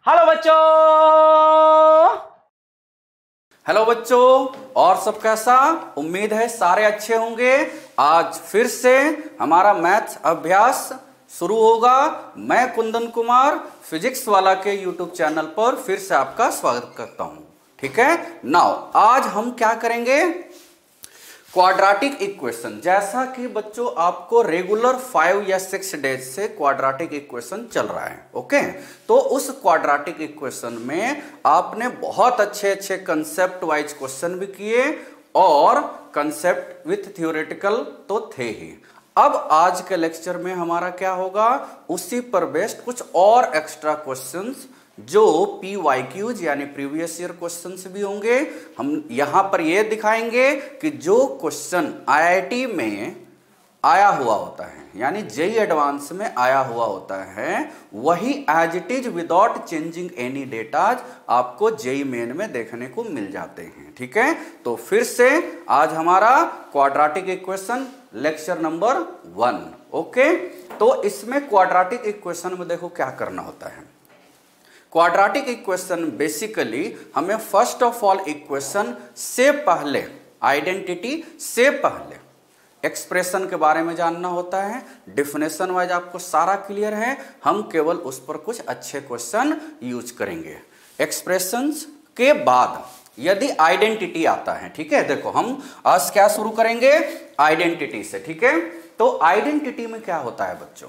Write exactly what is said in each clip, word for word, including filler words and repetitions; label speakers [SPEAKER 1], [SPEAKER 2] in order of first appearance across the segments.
[SPEAKER 1] Hello बच्चों। Hello बच्चों, और सब कैसा? उम्मीद है सारे अच्छे होंगे। आज फिर से हमारा मैथ्स अभ्यास शुरू होगा। मैं कुंदन कुमार फिजिक्स वाला के यूट्यूब चैनल पर फिर से आपका स्वागत करता हूं। ठीक है, नाउ आज हम क्या करेंगे? Quadratic equation. जैसा कि बच्चों आपको रेगुलर फाइव या सिक्स डेज से क्वाड्रेटिक इक्वेशन चल रहा है, ओके। तो उस क्वाड्रेटिक इक्वेशन में आपने बहुत अच्छे अच्छे कंसेप्ट वाइज क्वेश्चन भी किए और कंसेप्ट विथ थ्योरेटिकल तो थे ही। अब आज के लेक्चर में हमारा क्या होगा, उसी पर बेस्ड कुछ और एक्स्ट्रा क्वेश्चंस जो पी वाई क्यूज यानी प्रीवियस ईयर क्वेश्चंस भी होंगे। हम यहां पर यह दिखाएंगे कि जो क्वेश्चन आई आई टी में आया हुआ होता है यानी जेई एडवांस में आया हुआ होता है, वही as it is without changing any datas आपको जेई मेन में देखने को मिल जाते हैं। ठीक है, तो फिर से आज हमारा quadratic equation lecture number one. Okay, तो इसमें क्वाड्रेटिक इक्वेशन में देखो क्या करना होता है। क्वाड्रेटिक इक्वेशन बेसिकली हमें फर्स्ट ऑफ ऑल इक्वेशन से पहले, आइडेंटिटी से पहले एक्सप्रेशन के बारे में जानना होता है। डेफिनेशन वाइज आपको सारा क्लियर है, हम केवल उस पर कुछ अच्छे क्वेश्चन यूज करेंगे। एक्सप्रेशंस के बाद यदि आइडेंटिटी आता है, ठीक है, देखो हम आज क्या शुरू करेंगे, आइडेंटिटी से। ठीक है, तो आइडेंटिटी में क्या होता है बच्चों?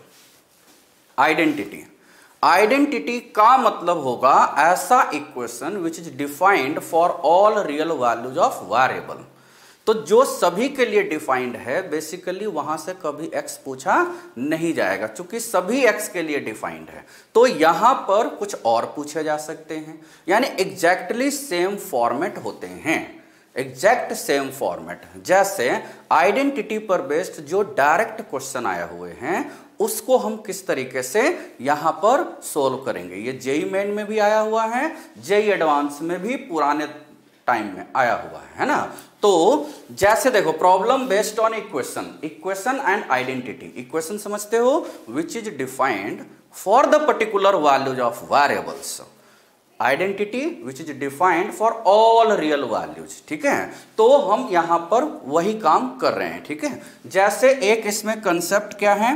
[SPEAKER 1] आइडेंटिटी आइडेंटिटी का मतलब होगा ऐसा equation which is defined for all real values of variable. तो जो सभी के लिए डिफाइंड है, बेसिकली वहां से कभी x पूछा नहीं जाएगा, क्योंकि सभी x के लिए डिफाइंड है। तो यहां पर कुछ और पूछे जा सकते हैं, यानी एग्जैक्टली सेम फॉर्मेट होते हैं, एग्जैक्ट सेम फॉर्मेट। जैसे आइडेंटिटी पर बेस्ड जो डायरेक्ट क्वेश्चन आए हुए हैं उसको हम किस तरीके से यहां पर सोल्व करेंगे। ये जेई मेन में भी आया हुआ है, जेई एडवांस में भी पुराने टाइम में आया हुआ है, है ना। तो जैसे देखो, problem based on equation, equation and identity. Equation समझते हो, which is defined for the particular values of variables. Identity which is defined for all real values. ठीक है, तो हम यहां पर वही काम कर रहे हैं। ठीक है, जैसे एक इसमें कंसेप्ट क्या है,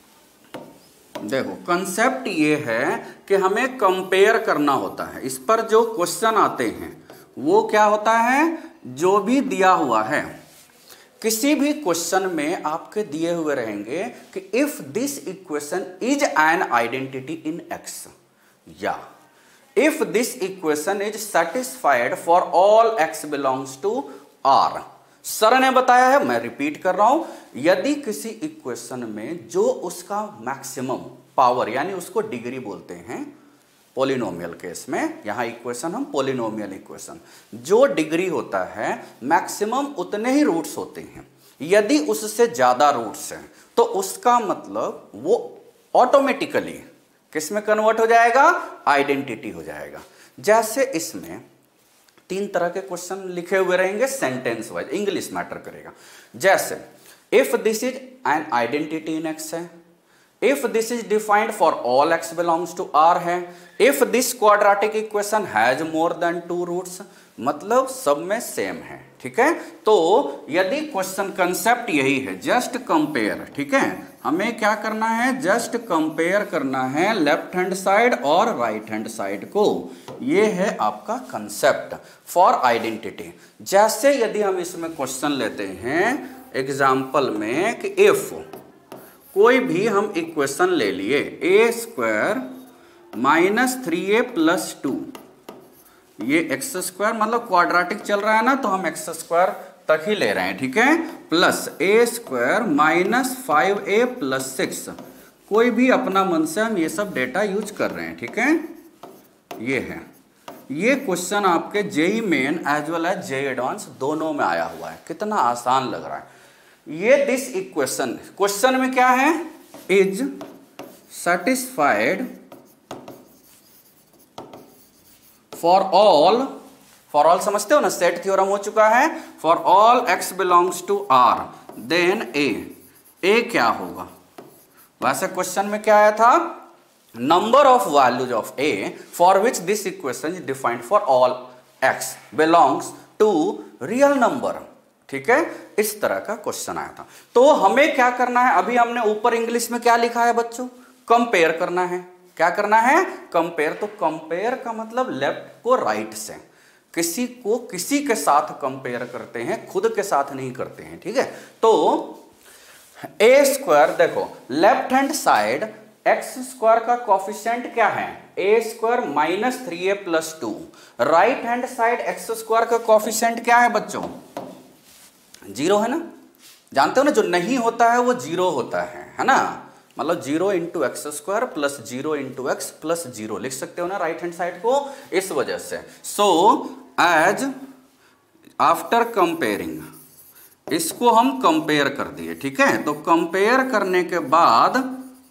[SPEAKER 1] देखो कंसेप्ट ये है कि हमें कंपेयर करना होता है। इस पर जो क्वेश्चन आते हैं वो क्या होता है, जो भी दिया हुआ है किसी भी क्वेश्चन में आपके दिए हुए रहेंगे कि if this equation is an identity in x, या if this equation is satisfied for all x belongs to R. Sir ने बताया है, मैं रिपीट कर रहा हूं, यदि किसी इक्वेशन में जो उसका मैक्सिमम पावर यानी उसको डिग्री बोलते हैं पॉलिनोमियल केस में, यहां इक्वेशन हम पॉलिनोमियल इक्वेशन, जो डिग्री होता है मैक्सिमम उतने ही रूट्स होते हैं। यदि उससे ज्यादा रूट्स हैं तो उसका मतलब वो ऑटोमेटिकली किस में कन्वर्ट हो जाएगा, आइडेंटिटी हो जाएगा। जैसे इसमें तीन तरह के क्वेश्चन लिखे हुए रहेंगे सेंटेंस वाइज, इंग्लिश मैटर करेगा। जैसे if this is an identity in x है, if this is defined for all x belongs to R है, if this quadratic equation has more than two roots, मतलब सब में सेम है। ठीक है, तो यदि क्वेश्चन कंसेप्ट यही है, जस्ट कंपेयर। ठीक है, हमें क्या करना है, जस्ट कंपेयर करना है लेफ्ट हैंड साइड और राइट हैंड साइड को। ये है आपका कंसेप्ट फॉर आइडेंटिटी। जैसे यदि हम इसमें क्वेश्चन लेते हैं एग्जाम्पल में कि इफ कोई भी हम इक्वेशन ले लिए, a square minus three a plus two, ये एक्स स्क्वायर मतलब क्वाड्रेटिक चल रहा है ना, तो हम एक्स स्क्वायर तक ही ले रहे हैं। ठीक है, plus a square minus five a plus six, कोई भी अपना मन से हम ये सब डेटा यूज कर रहे हैं। ठीक है, ये है, ये क्वेश्चन आपके JEE Main as well as JEE advance दोनों में आया हुआ है। कितना आसान लग रहा है ये। दिस इक्वेशन, क्वेश्चन में क्या है, is satisfied for all, for all समझते हो ना, सेट थ्योरम हो चुका है, for all x belongs to R, then a, a क्या होगा, वैसे क्वेश्चन में क्या आया था, number of values of a for which this equation is defined for all x belongs to real number। ठीक है, इस तरह का क्वेश्चन आया था। तो हमें क्या करना है, अभी हमने ऊपर इंग्लिश में क्या लिखा है बच्चों, कंपेयर करना है। क्या करना है, कंपेयर। तो कंपेयर का मतलब लेफ्ट को राइट से, किसी को किसी के साथ कंपेयर करते हैं, खुद के साथ नहीं करते हैं। ठीक है, तो ए स्क्वायर, देखो left hand side x square का कोफिशिएंट क्या है, a square minus three a plus two. Right hand side x square का कोफिशिएंट क्या है बच्चों, जीरो है ना। जानते हो ना, जो नहीं होता है वो जीरो होता है, है ना। मतलब zero into x square plus zero into x plus zero लिख सकते हो ना राइट हैंड साइड को, इस वजह से। सो एज आफ्टर कंपेयरिंग, इसको हम कंपेयर कर दिए। ठीक है, तो कंपेयर करने के बाद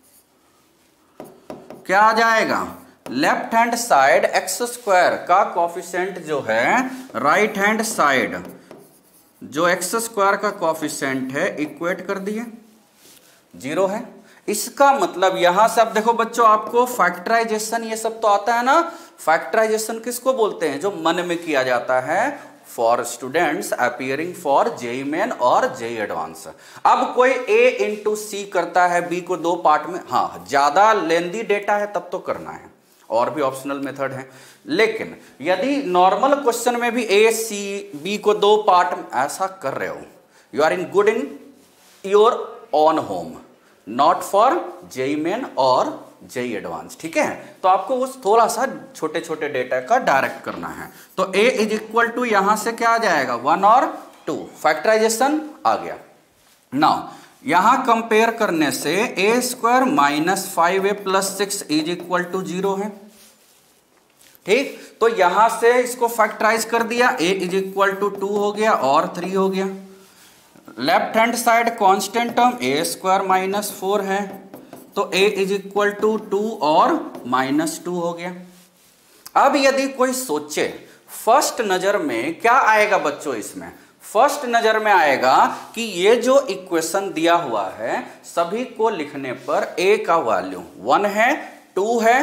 [SPEAKER 1] क्या आ जाएगा, left hand side x square का कोफिशिएंट जो है राइट हैंड साइड जो एक्स स्क्वायर का कोफिशिएंट है इक्वेट कर दिए, जीरो है। इसका मतलब यहां से अब देखो बच्चों, आपको फैक्टराइजेशन ये सब तो आता है ना। फैक्टराइजेशन किसको बोलते हैं, जो मन में किया जाता है for students appearing for JEE Main और जेई एडवांस। अब कोई ए इंटू सी करता है बी को दो पार्ट में, हाँ ज्यादा लेंदी डेटा है तब तो करना है, और भी ऑप्शनल मेथड है। लेकिन यदि नॉर्मल क्वेश्चन में भी ए सी बी को दो पार्ट में ऐसा कर रहे हो, you are in good in your own home, not for JEE Main और जेई एडवांस। ठीक है, तो आपको उस थोड़ा सा छोटे छोटे डेटा का डायरेक्ट करना है। तो a इज इक्वल टू यहां से क्या आ जाएगा, वन और टू, फैक्टराइजेशन आ गया। नाउ यहां कंपेयर करने से a square minus five a plus six is equal to zero है। ठीक, तो यहां से इसको फैक्टराइज कर दिया, a is equal to two हो गया और थ्री हो गया। Left hand side constant term a square minus four है, तो a is equal to two और माइनस टू हो गया। अब यदि कोई सोचे फर्स्ट नजर में क्या आएगा बच्चों, इसमें फर्स्ट नजर में आएगा कि ये जो इक्वेशन दिया हुआ है सभी को लिखने पर a का वैल्यू वन है, टू है,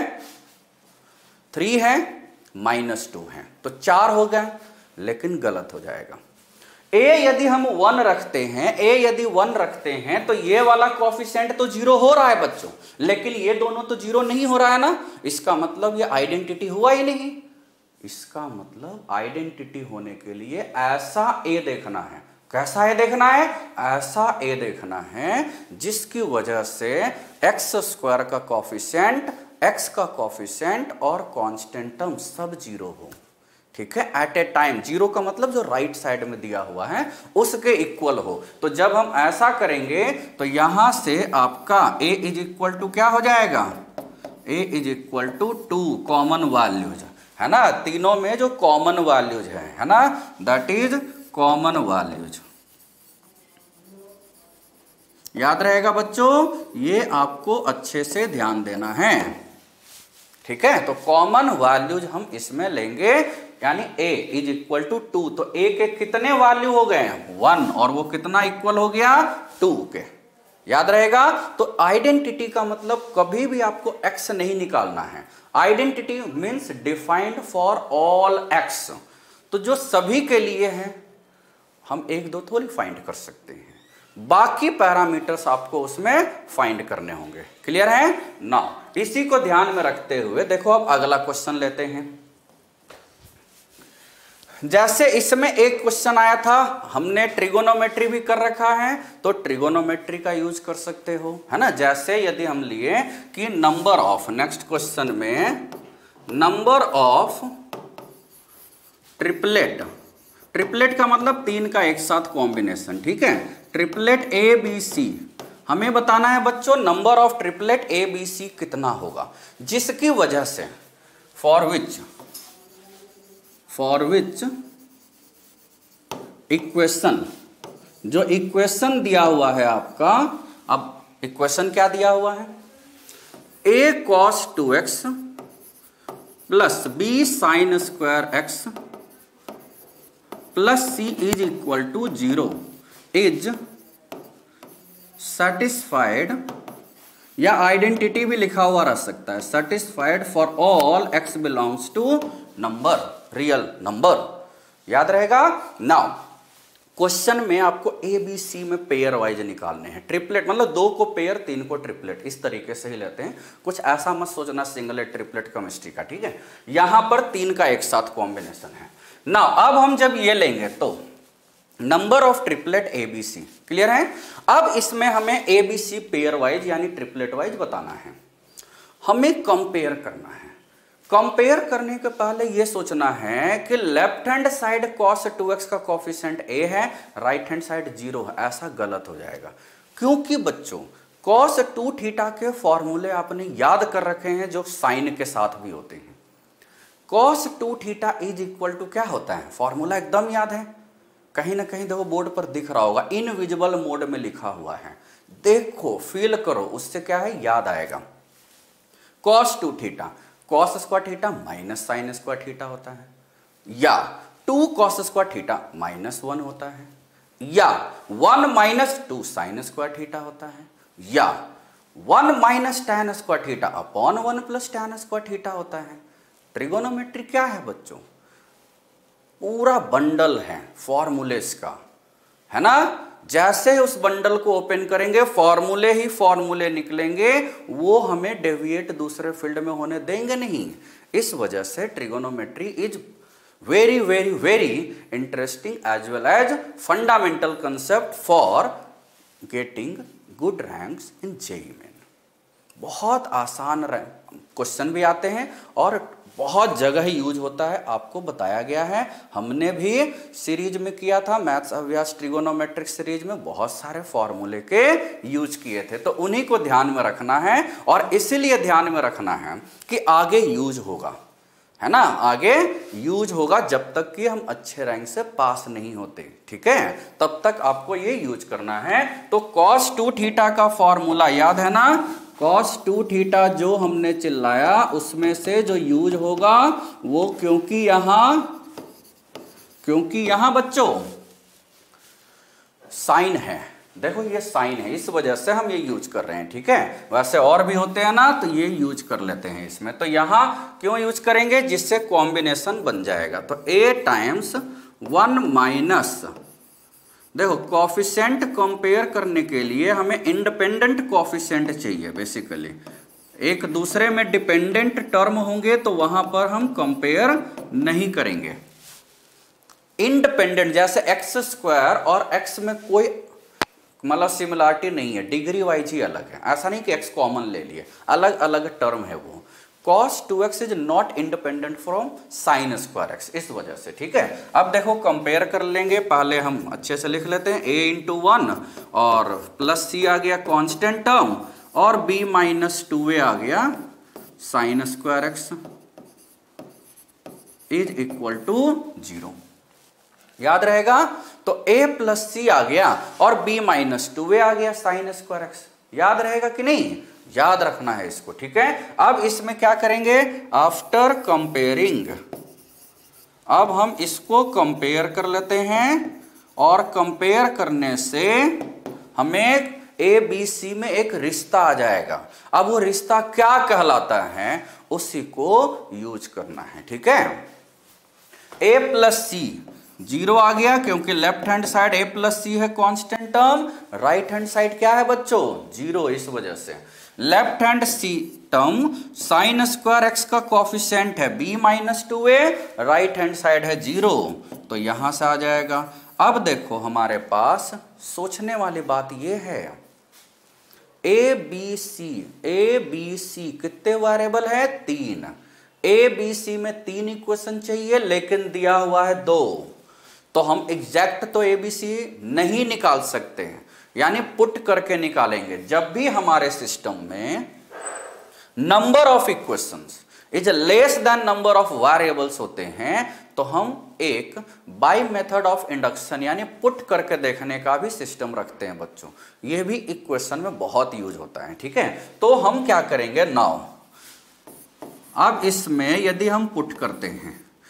[SPEAKER 1] थ्री है, माइनस टू है, तो चार हो गया। लेकिन गलत हो जाएगा। a यदि हम वन रखते हैं, a यदि वन रखते हैं तो ये वाला कोफिशिएंट तो जीरो हो रहा है बच्चों, लेकिन ये दोनों तो जीरो नहीं हो रहा है ना। इसका मतलब ये आइडेंटिटी हुआ ही नहीं। इसका मतलब आइडेंटिटी होने के लिए ऐसा a देखना है। कैसा a देखना है, ऐसा a देखना है जिसकी वजह से एक्स स्क्वायर का कोफिशिएंट, x का कोफिशिएंट और कांस्टेंट टर्म सब जीरो हो। ठीक है, एट ए टाइम, जीरो का मतलब जो राइट साइड में दिया हुआ है उसके इक्वल हो। तो जब हम ऐसा करेंगे तो यहां से आपका a इज इक्वल टू क्या हो जाएगा, a is equal to two common values है ना, तीनों में जो कॉमन वैल्यूज है है ना, दैट इज कॉमन वैल्यूज। याद रहेगा बच्चों, ये आपको अच्छे से ध्यान देना है। ठीक है, तो कॉमन वैल्यूज हम इसमें लेंगे, यानी a is equal to two. तो a के कितने वैल्यू हो गए, वन, और वो कितना इक्वल हो गया, टू के। याद रहेगा। तो आइडेंटिटी का मतलब कभी भी आपको x नहीं निकालना है। Identity means defined for all x, तो जो सभी के लिए है हम एक दो थोड़ी फाइंड कर सकते हैं, बाकी पैरामीटर्स आपको उसमें फाइंड करने होंगे। क्लियर है ना। इसी को ध्यान में रखते हुए देखो अब अगला क्वेश्चन लेते हैं। जैसे इसमें एक क्वेश्चन आया था, हमने ट्रिगोनोमेट्री भी कर रखा है तो ट्रिगोनोमेट्री का यूज कर सकते हो, है ना। जैसे यदि हम लिए कि नंबर ऑफ, नेक्स्ट क्वेश्चन में नंबर ऑफ ट्रिपलेट, ट्रिपलेट का मतलब तीन का एक साथ कॉम्बिनेशन। ठीक है, ट्रिपलेट ए बी सी, हमें बताना है बच्चों number of triplet A B c कितना होगा, जिसकी वजह से for which for which equation, जो इक्वेशन दिया हुआ है आपका, अब इक्वेशन क्या दिया हुआ है, a cos two x plus b sine square x plus c is equal to zero is satisfied या आइडेंटिटी भी लिखा हुआ रह सकता है, satisfied for all x belongs to number, real number, याद रहेगा। नाउ क्वेश्चन में आपको ए बी सी में पेयर वाइज निकालने हैं, ट्रिपलेट मतलब दो को पेयर तीन को ट्रिपलेट, इस तरीके से ही लेते हैं, कुछ ऐसा मत सोचना सिंगलेट ट्रिपलेट केमिस्ट्री का, ठीक है। यहां पर तीन का एक साथ कॉम्बिनेशन है। नाउ अब हम जब ये लेंगे तो number of triplet A B c, clear है। अब इसमें हमें a B c pair wise यानी ट्रिपलेट वाइज बताना है, हमें कंपेयर करना है। कंपेयर करने के पहले यह सोचना है कि left hand side cos two x का कोफिशिएंट a है, राइट हैंड साइड जीरो है, ऐसा गलत हो जाएगा। क्योंकि बच्चों cos टू थीटा के फॉर्मूले आपने याद कर रखे हैं जो साइन के साथ भी होते हैं। cos two theta is equal to क्या होता है, फॉर्मूला एकदम याद है, कहीं ना कहीं देखो बोर्ड पर दिख रहा होगा, इनविजिबल मोड में लिखा हुआ है, देखो फील करो, उससे क्या है याद आएगा। cos two theta cos square theta minus sine square theta होता है, या two cos square theta minus one होता है, या one minus two sine square theta होता है, या one minus tan square theta upon one plus tan square theta होता है। ट्रिगोनोमेट्री क्या है बच्चों, पूरा बंडल है फॉर्मूलेस का, है ना। जैसे उस बंडल को ओपन करेंगे फॉर्मूले ही फॉर्मूले निकलेंगे, वो हमें डेविएट दूसरे फील्ड में होने देंगे नहीं। इस वजह से trigonometry is very very very interesting as well as fundamental concept for getting good ranks in JEE Main. बहुत आसान क्वेश्चन भी आते हैं और बहुत जगह यूज होता है, आपको बताया गया है। हमने भी सीरीज में किया था मैथ्स अभ्यास ट्रिगोनोमेट्रिक सीरीज में, बहुत सारे फॉर्मूले के यूज किए थे, तो उन्हीं को ध्यान में रखना है। और इसीलिए ध्यान में रखना है कि आगे यूज होगा, है ना, आगे यूज होगा जब तक कि हम अच्छे रैंक से पास नहीं होते, ठीक है, तब तक आपको ये यूज करना है। तो cos टू थीटा का फॉर्मूला याद है ना, cos टू थीटा जो हमने चिल्लाया उसमें से जो यूज होगा वो, क्योंकि यहां क्योंकि यहां बच्चों साइन है, देखो ये साइन है, इस वजह से हम ये यूज कर रहे हैं, ठीक है। वैसे और भी होते हैं ना, तो ये यूज कर लेते हैं इसमें। तो यहां क्यों यूज करेंगे, जिससे कॉम्बिनेशन बन जाएगा। तो a टाइम्स वन माइनस, देखो कॉफिशिएंट कंपेयर करने के लिए हमें इंडिपेंडेंट कॉफिशिएंट चाहिए बेसिकली, एक दूसरे में डिपेंडेंट टर्म होंगे तो वहां पर हम कंपेयर नहीं करेंगे। इंडिपेंडेंट जैसे एक्स स्क्वायर और एक्स में कोई मतलब सिमिलरिटी नहीं है, डिग्री वाइज ही अलग है, ऐसा नहीं कि एक्स कॉमन ले लिए, अलग अलग टर्म है वो। cos two x is not independent from sine square x, इस वजह से, ठीक है। अब देखो कंपेयर कर लेंगे, पहले हम अच्छे से लिख लेते हैं, a इंटू वन और प्लस सी आ गया कांस्टेंट टर्म, और b माइनस टू ए आ गया sine square x is equal to zero, याद रहेगा। तो a प्लस सी आ गया और b माइनस टू ए आ गया साइन स्क्वायर एक्स, याद रहेगा कि नहीं, याद रखना है इसको, ठीक है। अब इसमें क्या करेंगे, आफ्टर कंपेयरिंग, अब हम इसको कंपेयर कर लेते हैं, और कंपेयर करने से हमें ए बी सी में एक रिश्ता आ जाएगा। अब वो रिश्ता क्या कहलाता है उसी को यूज करना है, ठीक है। a प्लस सी जीरो आ गया क्योंकि left hand side a plus c है constant term, right hand side क्या है बच्चों, जीरो, इस वजह से left hand c term sine square x का कोफिशिएंट है b minus two a, right hand side है जीरो, तो यहां से आ जाएगा। अब देखो हमारे पास सोचने वाली बात यह है, A B C A B C कितने वेरिएबल है, तीन, ए बी सी में तीन इक्वेशन चाहिए लेकिन दिया हुआ है दो, तो हम एग्जैक्ट तो ए बी सी नहीं निकाल सकते हैं, यानी पुट करके निकालेंगे। जब भी हमारे सिस्टम में number of equations is less than number of variables होते हैं तो हम एक बाय मेथड ऑफ इंडक्शन यानी पुट करके देखने का भी सिस्टम रखते हैं बच्चों, यह भी इक्वेशन में बहुत यूज होता है, ठीक है। तो हम क्या करेंगे नाउ, अब इसमें यदि हम पुट करते हैं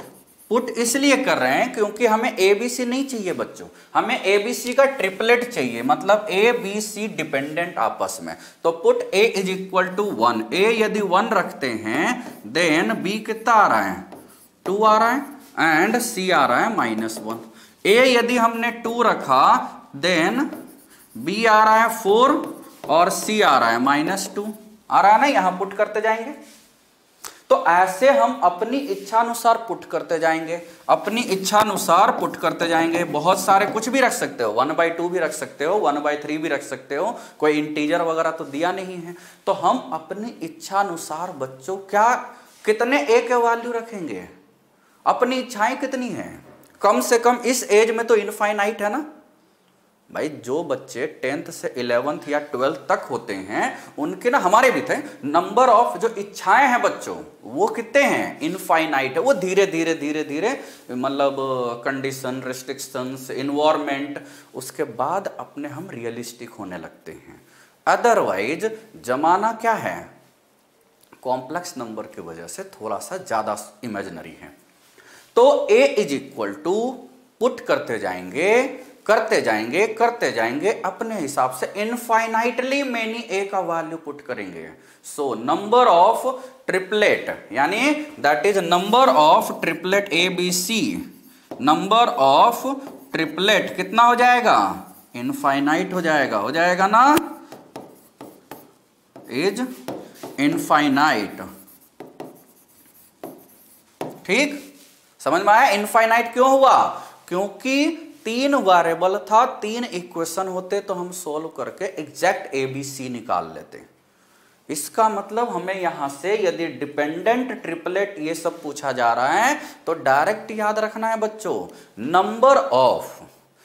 [SPEAKER 1] पुट इसलिए कर रहे हैं क्योंकि हमें ए बी सी नहीं चाहिए बच्चों, हमें ए बी सी का ट्रिपलेट चाहिए, मतलब ए बी सी डिपेंडेंट आपस में। तो put A is equal to one, A यदि वन रखते हैं देन बी कितना आ रहा है, टू आ रहा है, एंड सी आ रहा है माइनस वन। ए यदि हमने टू रखा देन बी आ रहा है फोर और सी आ रहा है माइनस टू, आ रहा है ना, यहां पुट करते जाएंगे। तो ऐसे हम अपनी इच्छा अनुसार पुट करते जाएंगे, अपनी इच्छा अनुसार पुट करते जाएंगे। बहुत सारे कुछ भी रख सकते हो, वन बाई टू भी रख सकते हो, वन बाई थ्री भी रख सकते हो, कोई इंटीजर वगैरह तो दिया नहीं है। तो हम अपनी इच्छा अनुसार बच्चों क्या कितने ए के वैल्यू रखेंगे, अपनी इच्छाएं कितनी है, कम से कम इस एज में तो इनफाइनाइट है ना भाई। जो बच्चे टेंथ से इलेवेंथ या ट्वेल्थ तक होते हैं उनके ना, हमारे भी थे, नंबर ऑफ जो इच्छाएं हैं बच्चों वो कितने हैं, इनफाइनाइट है। वो धीरे धीरे धीरे धीरे मतलब कंडीशन, रिस्ट्रिक्शंस, इन्वायरमेंट, उसके बाद अपने हम रियलिस्टिक होने लगते हैं। अदरवाइज जमाना क्या है, कॉम्प्लेक्स नंबर की वजह से थोड़ा सा ज्यादा इमेजिनरी है। तो a is equal to put करते जाएंगे करते जाएंगे करते जाएंगे अपने हिसाब से, इनफाइनाइटली मेनी ए का वैल्यू पुट करेंगे। सो नंबर ऑफ ट्रिपलेट, यानी that is number of triplet A B C, number of triplet कितना हो जाएगा, इनफाइनाइट हो जाएगा, हो जाएगा ना, इज इनफाइनाइट। ठीक, समझ में आया। इनफाइनाइट क्यों हुआ, क्योंकि तीन वेरिएबल था, तीन इक्वेशन होते तो हम सोल्व करके एग्जैक्ट एबीसी निकाल लेते। इसका मतलब हमें यहां से यदि डिपेंडेंट, ट्रिपलेट ये सब पूछा जा रहा है तो डायरेक्ट याद रखना है बच्चों, number of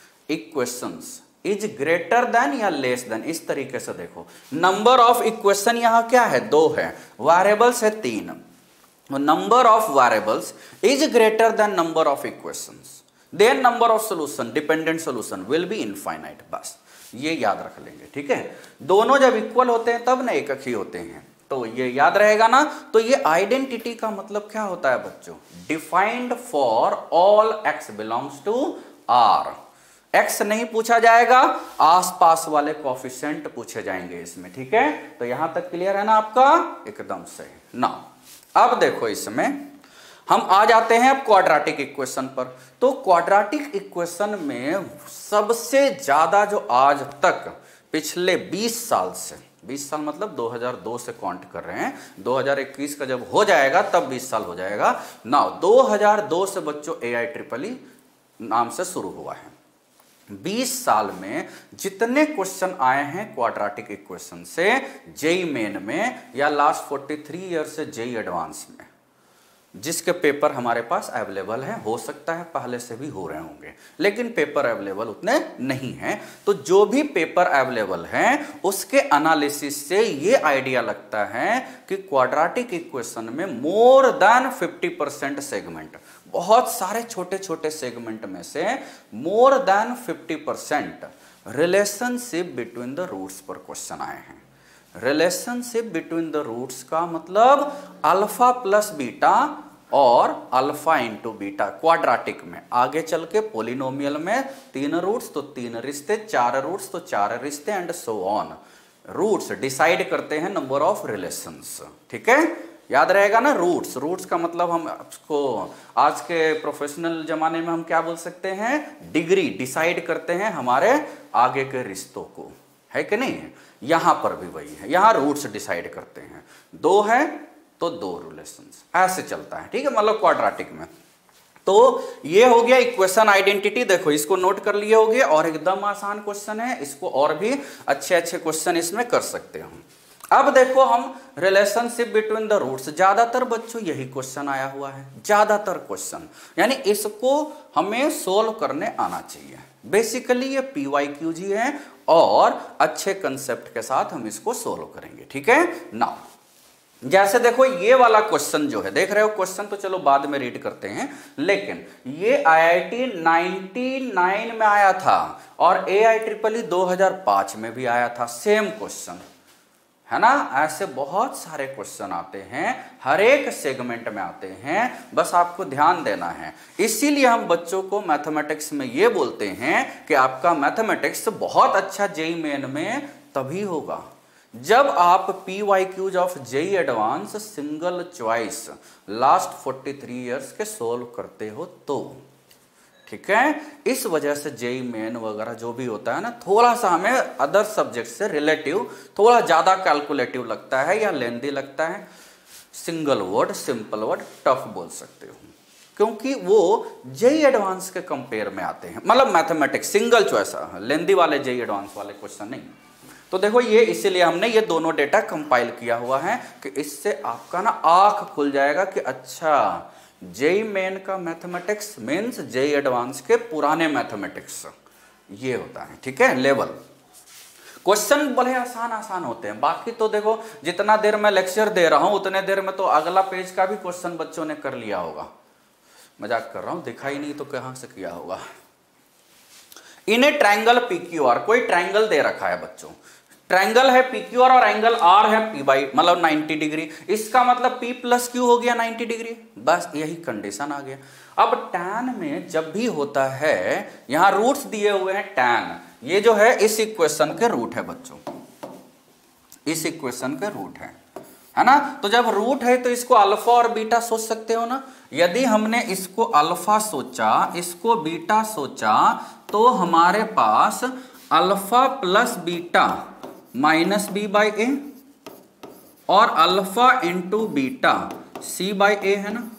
[SPEAKER 1] equations is greater than या लेस देन। इस तरीके से देखो, नंबर ऑफ इक्वेशन यहां क्या है, दो है, वेरिएबल्स है तीन, number of variables is greater than number of equations, then number of solution, dependent solution will be infinite. बस ये याद रख लेंगे, ठीक है। दोनों जब इक्वल होते हैं तब ना एकक ही होते हैं, तो ये याद रहेगा ना। तो ये आइडेंटिटी का मतलब क्या होता है बच्चों, defined for all x belongs to R. X नहीं पूछा जाएगा, आसपास वाले कोफिशिएंट पूछे जाएंगे इसमें, ठीक है। तो यहां तक क्लियर है ना आपका, एकदम सही ना। अब देखो इसमें हम आ जाते हैं अब क्वाड्रेटिक इक्वेशन पर। तो क्वाड्रेटिक इक्वेशन में सबसे ज्यादा जो आज तक पिछले बीस साल से, बीस साल मतलब दो हज़ार दो से काउंट कर रहे हैं, दो हज़ार इक्कीस का जब हो जाएगा तब बीस साल हो जाएगा ना। दो हज़ार दो से बच्चों ए आई ट्रिपल ई नाम से शुरू हुआ है। बीस साल में जितने क्वेश्चन आए हैं क्वाड्रेटिक इक्वेशन से जेई मेन में या लास्ट तैंतालीस ईयर से जेई एडवांस में, जिसके पेपर हमारे पास अवेलेबल है, हो सकता है पहले से भी हो रहे होंगे, लेकिन पेपर अवेलेबल उतने नहीं हैं। तो जो भी पेपर अवेलेबल हैं उसके एनालिसिस से ये आइडिया लगता है कि क्वाड्रेटिक इक्वेशन में more than fifty percent segment, बहुत सारे छोटे छोटे सेगमेंट में से more than fifty percent relationship between the roots पर क्वेश्चन आए हैं। रिलेशनशिप बिटवीन द रूट्स का मतलब अल्फा प्लस बीटा और अल्फा इंटू बीटा क्वाड्रेटिक में। आगे चल के पोलिनोमियल में तीन रूट्स तो तीन रिश्ते, चार रूट्स तो चार रिश्ते, and so on. Roots decide करते हैं नंबर ऑफ रिलेशंस, ठीक है, याद रहेगा ना। रूट्स रूट्स का मतलब हम उसको आज के प्रोफेशनल जमाने में हम क्या बोल सकते हैं, डिग्री डिसाइड करते हैं हमारे आगे के रिश्तों को, है कि नहीं। यहां पर भी वही है, यहां रूट्स डिसाइड करते हैं, दो है तो दो रिलेशंस, ऐसे चलता है, ठीक है, मतलब क्वाड्रेटिक में। तो ये हो गया इक्वेशन आइडेंटिटी। देखो इसको नोट कर लिए होगे, और एकदम आसान क्वेश्चन है, इसको और भी अच्छे अच्छे क्वेश्चन इसमें कर सकते हो। अब देखो हम रिलेशनशिप बिटवीन द रूट्स, ज्यादातर बच्चों यही क्वेश्चन आया हुआ है, ज्यादातर क्वेश्चन, यानी इसको हमें सोल्व करने आना चाहिए। बेसिकली ये पी वाई क्यू जी है और अच्छे कंसेप्ट के साथ हम इसको सोल्व करेंगे, ठीक है ना। जैसे देखो ये वाला क्वेश्चन जो है, देख रहे हो क्वेश्चन तो चलो बाद में रीड करते हैं, लेकिन ये आई आई टी निन्यानवे में आया था और ए आई ट्रिपल ई दो हज़ार पाँच में भी आया था, सेम क्वेश्चन है ना। ऐसे बहुत सारे क्वेश्चन आते हैं, हर एक सेगमेंट में आते हैं, बस आपको ध्यान देना है। इसीलिए हम बच्चों को मैथमेटिक्स में ये बोलते हैं कि आपका मैथमेटिक्स बहुत अच्छा जेईई मेन में तभी होगा जब आप P Y Qs of JEE advance single choice last तैंतालीस इयर्स के सोल्व करते हो तो, ठीक है। इस वजह से जेईई मेन वगैरह जो भी होता है ना, थोड़ा सा हमें अदर सब्जेक्ट से रिलेटिव थोड़ा ज्यादा कैलकुलेटिव लगता है या लेंदी लगता है। Single word, simple word, tough बोल सकते हो, क्योंकि वो जेईई एडवांस के कंपेयर में आते हैं। मतलब मैथमेटिक्स सिंगल चॉइस, लेंदी वाले जेईई एडवांस वाले क्वेश्चन नहीं। तो देखो ये इसीलिए हमने ये दोनों डेटा कंपाइल किया हुआ है कि इससे आपका ना आंख खुल जाएगा कि अच्छा जेईई मेन का मैथमेटिक्स मीन्स जेईई एडवांस के पुराने मैथमेटिक्स, ये होता है, ठीक है। लेवल क्वेश्चन बड़े आसान आसान होते हैं। बाकी तो देखो जितना देर मैं लेक्चर दे रहा हूं उतने देर में तो अगला पेज का भी क्वेश्चन बच्चों ने कर लिया होगा। मजाक कर रहा हूं, दिखाई नहीं तो कहां से किया होगा। इन्हें ट्रायंगल पीक्यूआर, कोई ट्रायंगल दे रखा है बच्चों, ट्रायंगल है पीक्यूआर और एंगल आर है पी बाई मतलब नब्बे डिग्री। इसका मतलब पी प्लस क्यू हो गया नब्बे डिग्री, बस यही कंडीशन आ गया। अब टैन में जब भी होता है, यहां रूट्स दिए हुए हैं टैन, ये जो है इस इक्वेशन के रूट है बच्चों, इस इक्वेशन के रूट है, है ना। तो जब रूट है तो इसको अल्फा और बीटा सोच सकते हो ना। यदि हमने इसको अल्फा सोचा, इसको बीटा सोचा, तो हमारे पास alpha plus beta minus B by A और alpha into beta C by A है ना।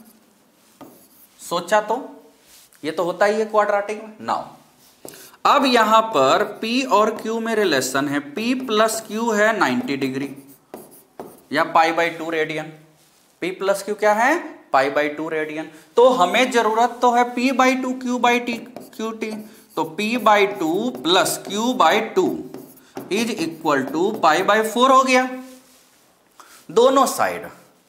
[SPEAKER 1] सोचा तो ये तो होता ही है क्वाड्रेटिक में। नाउ अब यहां पर P और Q में रिलेशन है, P प्लस क्यू है नब्बे डिग्री या pi by two radian. P plus Q क्या है? Pi by two radian. तो हमें जरूरत तो है P by two Q by T Q T, तो P by two plus Q by two is equal to pi by four हो गया। दोनों साइड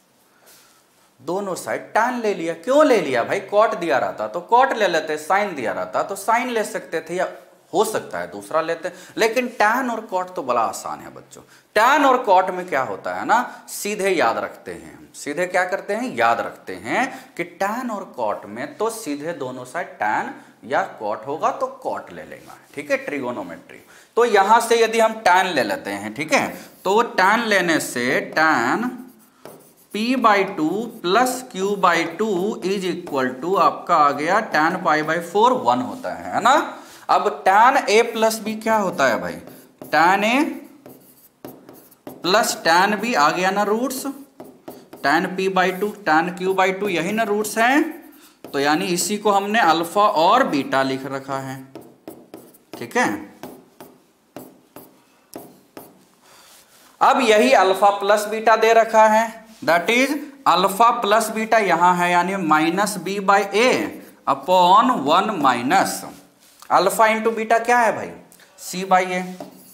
[SPEAKER 1] दोनों साइड टैन ले लिया। क्यों ले लिया भाई? कॉट दिया रहता तो कॉट ले लेते, साइन दिया रहता तो साइन ले सकते थे, या हो सकता है दूसरा लेते, लेकिन टैन और कॉट तो बड़ा आसान है बच्चों। टैन और कॉट में क्या होता है ना, सीधे याद रखते हैं, सीधे क्या करते हैं, याद रखते हैं कि टैन और कॉट में तो सीधे दोनों साइड टैन या कॉट होगा तो कॉट ले लेगा, ठीक है, ट्रिगोनोमेट्री। तो यहां से यदि हम टैन ले लेते हैं, ठीक है, तो टैन लेने से tan P by two plus Q by two is equal to आपका आ गया tan pi by four, one होता है, है ना। अब टैन A प्लस बी क्या होता है भाई? Tan A plus tan B आ गया ना roots, tan P by two tan Q by two, यही ना रूट्स हैं। तो यानी इसी को हमने अल्फा और बीटा लिख रखा है, ठीक है। अब यही अल्फा प्लस बीटा दे रखा है, that is alpha plus beta यहां है, यानी minus B by A upon one minus alpha into beta क्या है भाई? C by A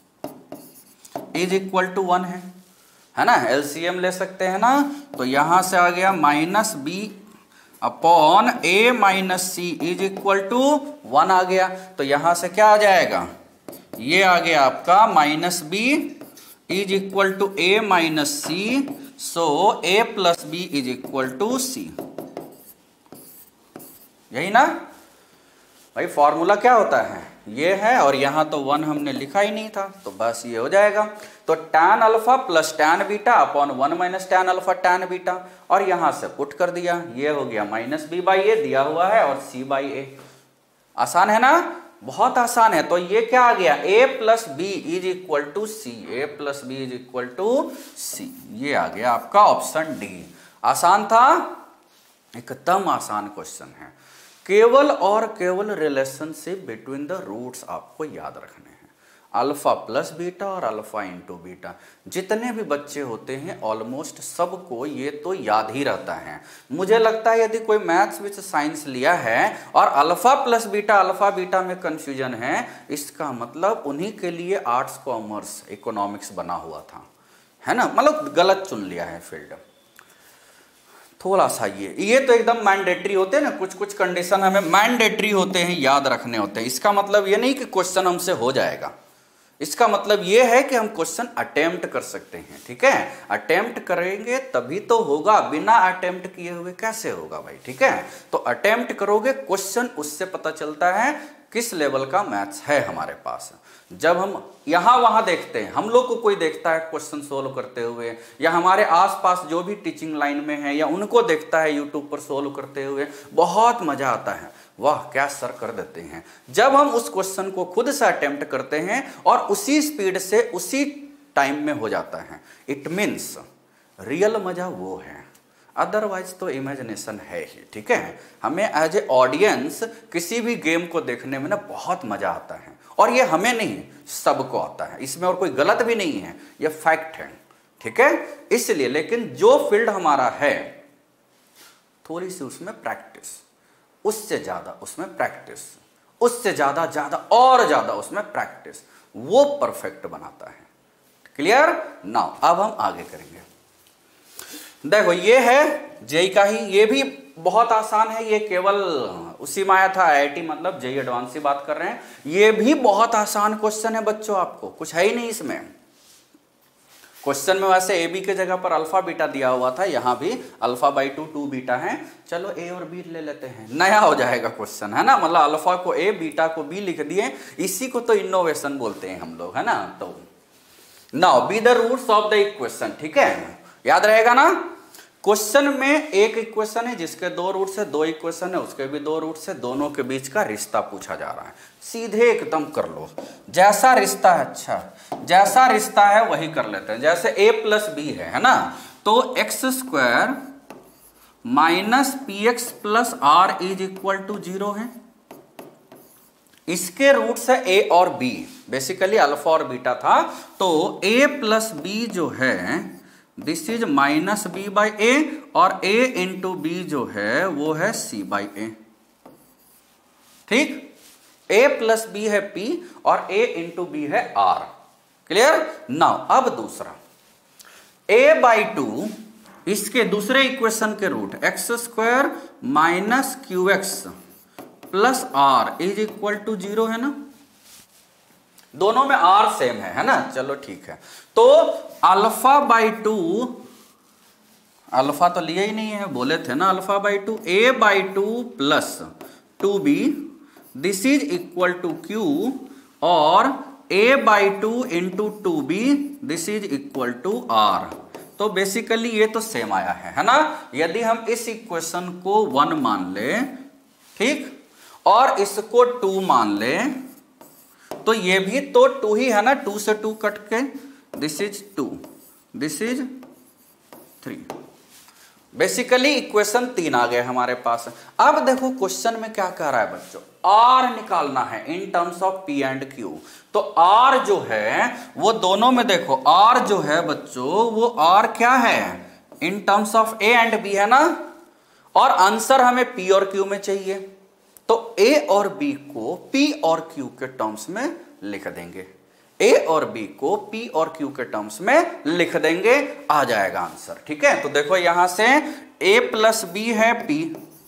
[SPEAKER 1] is equal to one है, है ना। एलसीएम ले सकते हैं ना, तो यहां से आ गया minus B upon A minus C is equal to one आ गया। तो यहां से क्या आ जाएगा, ये आ गया आपका minus B is equal to A minus C, so A plus B is equal to C. यही ना भाई, फॉर्मूला क्या होता है, ये है, और यहां तो वन हमने लिखा ही नहीं था, तो बस ये हो जाएगा। तो tan alpha plus tan beta upon one minus tan alpha tan beta, और यहां से पुट कर दिया, ये हो गया माइनस बी बाई ए दिया हुआ है और सी बाई ए। आसान है ना, बहुत आसान है। तो ये क्या आ गया, a plus B is equal to C, A plus B is equal to C, ये आ गया आपका ऑप्शन डी। आसान था, एकदम आसान क्वेश्चन है। केवल और केवल रिलेशनशिप बिटवीन द रूट्स आपको याद रखने हैं, अल्फा प्लस बीटा और अल्फा इंटू बीटा। जितने भी बच्चे होते हैं ऑलमोस्ट सबको ये तो याद ही रहता है। मुझे लगता है यदि कोई मैथ्स विद साइंस लिया है और alpha plus beta alpha beta में कंफ्यूजन है, इसका मतलब उन्हीं के लिए आर्ट्स कॉमर्स इकोनॉमिक्स बना हुआ था, है ना, मतलब गलत चुन लिया है फील्ड थोड़ा सा। ये ये तो एकदम मैंडेटरी होते हैं ना, कुछ कुछ कंडीशन हमें मैंडेटरी होते हैं, याद रखने होते हैं। इसका मतलब ये नहीं कि क्वेश्चन हमसे हो जाएगा, इसका मतलब ये है कि हम क्वेश्चन अटेम्प्ट कर सकते हैं, ठीक है। अटेम्प्ट करेंगे तभी तो होगा, बिना अटेम्प्ट किए हुए कैसे होगा भाई, ठीक है। तो अटेम्प्ट करोगे क्वेश्चन, उससे पता चलता है किस लेवल का मैथ्स है हमारे पास। जब हम यहां वहां देखते हैं, हम लोग को कोई देखता है क्वेश्चन सोल्व करते हुए, या हमारे आसपास जो भी टीचिंग लाइन में है या उनको देखता है यूट्यूब पर सोल्व करते हुए, बहुत मजा आता है, वाह क्या सर कर देते हैं। जब हम उस क्वेश्चन को खुद से अटेम्प्ट करते हैं और उसी स्पीड से उसी टाइम में हो जाता है, इट मीन्स रियल मजा वो है, अदरवाइज तो इमेजिनेशन है ही, ठीक है। हमें एज ए ऑडियंस किसी भी गेम को देखने में ना बहुत मजा आता है, और ये हमें नहीं सबको आता है, इसमें और कोई गलत भी नहीं है, ये फैक्ट है, ठीक है। इसलिए लेकिन जो फील्ड हमारा है, थोड़ी सी उसमें प्रैक्टिस, उससे ज्यादा उसमें प्रैक्टिस, उससे ज्यादा ज्यादा और ज्यादा उसमें प्रैक्टिस, वो परफेक्ट बनाता है। क्लियर? नाउ अब हम आगे करेंगे। देखो ये है जेई का ही, ये भी बहुत आसान है, ये केवल उसी में आया था, आईआईटी मतलब जेई एडवांस की बात कर रहे हैं। ये भी बहुत आसान क्वेश्चन है बच्चों, आपको कुछ है ही नहीं इसमें। क्वेश्चन में वैसे ए बी के जगह पर अल्फा बीटा दिया हुआ था, यहां भी alpha by two two beta है, चलो ए और बी ले लेते हैं, नया हो जाएगा क्वेश्चन, है ना। मतलब अल्फा को ए बीटा को बी लिख दिए, इसी को तो इनोवेशन बोलते हैं हम लोग, है ना। तो now be the roots of the equation, ठीक है, याद रहेगा ना। क्वेश्चन में एक इक्वेशन है जिसके दो रूट्स है, दो इक्वेशन है उसके भी दो रूट्स है, दोनों के बीच का रिश्ता पूछा जा रहा है। सीधे एकदम कर लो, जैसा रिश्ता है, अच्छा जैसा रिश्ता है वही कर लेते हैं। जैसे a प्लस बी है है ना, तो x square minus P x plus R is equal to zero है। इसके रूट्स है a और b, बेसिकली अल्फा और बीटा था, तो a प्लस बी जो है this is minus B by A, और a इंटू बी जो है वो है c बाई ए, ठीक। a प्लस बी है p और a इंटू बी है r। क्लियर? नाउ अब दूसरा a बाई टू, इसके दूसरे इक्वेशन के root x square minus Q x plus R is equal to zero है ना, दोनों में r सेम है है ना, चलो ठीक है। तो अल्फा बाई टू, अल्फा तो लिया ही नहीं है, बोले थे ना alpha by two, A by two plus two B this is equal to Q, और a by two into two B this is equal to R. तो बेसिकली ये तो सेम आया है है ना। यदि हम इस इक्वेशन को वन मान ले, ठीक, और इसको टू मान ले, तो ये भी तो टू ही है ना, टू से टू कट के this is two, this is three. Basically equation तीन आ गए हमारे पास। अब देखो क्वेश्चन में क्या कह रहा है बच्चों, आर निकालना है in terms of P and Q. तो आर जो है वो दोनों में, देखो आर जो है बच्चों वो आर क्या है, in terms of A and B है ना, और आंसर हमें पी और क्यू में चाहिए, तो ए और बी को पी और क्यू के टर्म्स में लिख देंगे, ए और बी को पी और क्यू के टर्म्स में लिख देंगे, आ जाएगा आंसर, ठीक है। तो देखो यहां से ए प्लस बी है पी,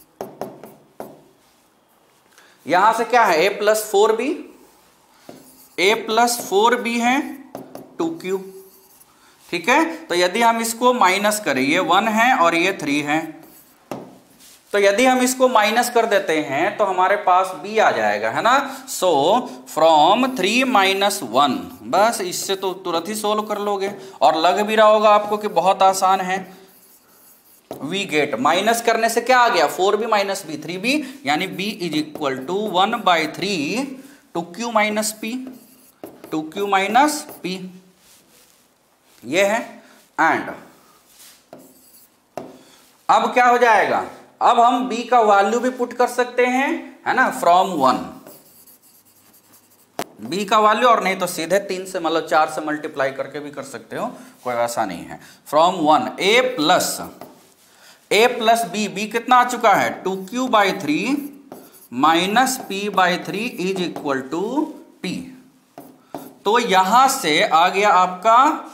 [SPEAKER 1] यहां से क्या है A plus four B, A plus four B है टू क्यू, ठीक है। तो यदि हम इसको माइनस करें, ये वन है और ये थ्री है, तो यदि हम इसको माइनस कर देते हैं तो हमारे पास b आ जाएगा, है ना। So from three minus one, बस इससे तो तुरंत ही सोल्व कर लोगे, और लग भी रहा होगा आपको कि बहुत आसान है। वी गेट, माइनस करने से क्या आ गया, four B minus B, three B, यानी b is equal to one by three two Q minus P, two Q minus P, ये है। एंड अब क्या हो जाएगा, अब हम b का वैल्यू भी पुट कर सकते हैं, है ना, फ्रॉम वन, b का वैल्यू, और नहीं तो सीधे तीन से मतलब चार से मल्टीप्लाई करके भी कर सकते हो, कोई वैसा नहीं है। From one a plus A plus B, B कितना आ चुका है two Q by three minus P by three is equal to P. तो यहां से आ गया आपका,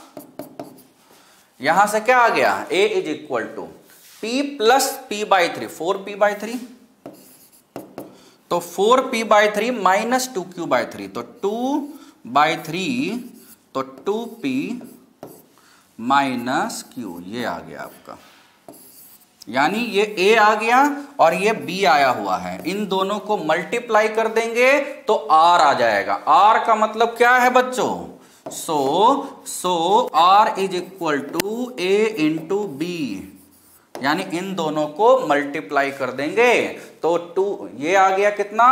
[SPEAKER 1] यहां से क्या आ गया, a is equal to p plus P by three, four P by three, तो four P by three minus two Q by three, तो टू बाई थ्री, तो टू पी माइनस क्यू, ये आ गया आपका। यानी ये a आ गया और ये b आया हुआ है, इन दोनों को मल्टीप्लाई कर देंगे तो r आ जाएगा। r का मतलब क्या है बच्चों? So so r is equal to a into B, यानी इन दोनों को मल्टीप्लाई कर देंगे तो टू, ये आ गया कितना?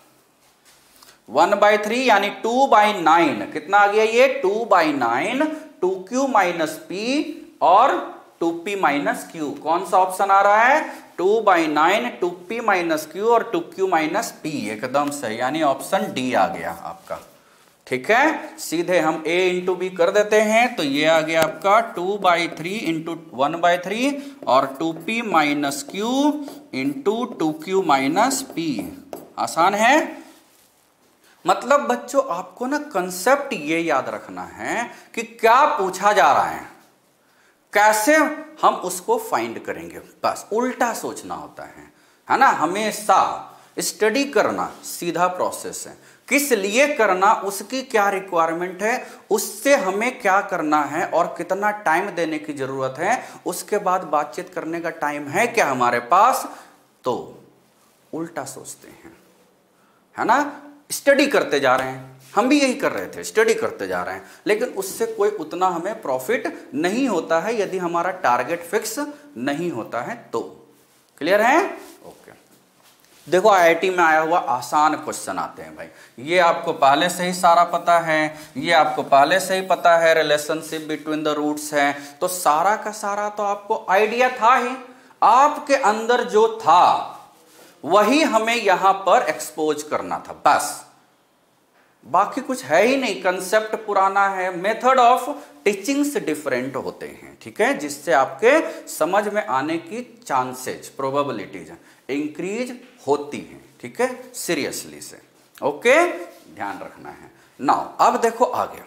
[SPEAKER 1] वन बाई थ्री, यानी टू बाई नाइन। कितना आ गया ये? Two by nine, two Q minus P और टू पी माइनस क्यू। कौन सा ऑप्शन आ रहा है? Two by nine, two P minus Q और टू क्यू माइनस पी, एकदम सही, यानी ऑप्शन डी आ गया आपका। ठीक है, सीधे हम a इंटू बी कर देते हैं, तो ये आ गया आपका two by three into one by three और two P minus Q into two Q minus P. आसान है। मतलब बच्चों आपको ना कंसेप्ट ये याद रखना है कि क्या पूछा जा रहा है, कैसे हम उसको फाइंड करेंगे, बस उल्टा सोचना होता है, है ना। हमेशा स्टडी करना सीधा प्रोसेस है, किस लिए करना, उसकी क्या रिक्वायरमेंट है, उससे हमें क्या करना है और कितना टाइम देने की जरूरत है, उसके बाद बातचीत करने का टाइम है क्या हमारे पास, तो उल्टा सोचते हैं, है ना। स्टडी करते जा रहे हैं, हम भी यही कर रहे थे, स्टडी करते जा रहे हैं, लेकिन उससे कोई उतना हमें प्रॉफिट नहीं होता है यदि हमारा टारगेट फिक्स नहीं होता है तो। क्लियर है? ओके। देखो आईआईटी में आया हुआ आसान क्वेश्चन आते हैं भाई, ये आपको पहले से ही सारा पता है, ये आपको पहले से ही पता है, रिलेशनशिप बिटवीन द रूट्स है, तो सारा का सारा तो आपको आइडिया था ही, आपके अंदर जो था वही हमें यहां पर एक्सपोज करना था, बस, बाकी कुछ है ही नहीं। कंसेप्ट पुराना है, मेथड ऑफ टीचिंग्स डिफरेंट होते हैं, ठीक है, जिससे आपके समझ में आने की चांसेस, प्रोबेबिलिटीज इंक्रीज होती हैं, ठीक है, सीरियसली से। ओके, ध्यान रखना है। नाउ अब देखो आगे,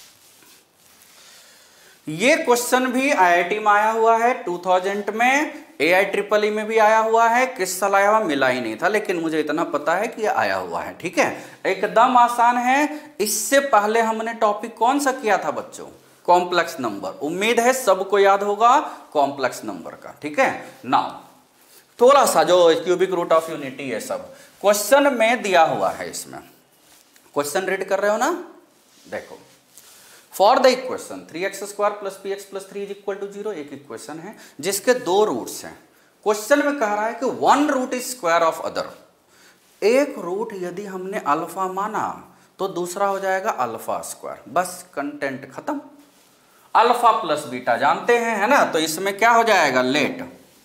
[SPEAKER 1] ये क्वेश्चन भी आईआईटी में आया हुआ है टू थाउज़ेंड में, एआई ट्रिपल ई में भी आया हुआ है, किस साल आया हुआ मिला ही नहीं था, लेकिन मुझे इतना पता है कि ये आया हुआ है, ठीक है, एकदम आसान है। इससे पहले हमने टॉपिक कौन सा किया था बच्चों? Complex number. उम्मीद है सबको याद होगा कॉम्प्लेक्स नंबर का, ठीक है। नाउ थोड़ा सा जो क्यूबिक रूट ऑफ यूनिटी है सब क्वेश्चन में दिया हुआ है, इसमें क्वेश्चन रीड कर रहे हो ना, देखो, for the equation three x square plus P x plus three is equal to zero, एक इक्वेशन है जिसके दो रूट्स हैं। क्वेश्चन में कह रहा है कि one root is square of other, एक रूट यदि हमने अल्फा माना तो दूसरा हो जाएगा अल्फा स्क्वायर, बस कंटेंट खत्म। अल्फा प्लस बीटा जानते हैं, है ना, तो इसमें क्या हो जाएगा, let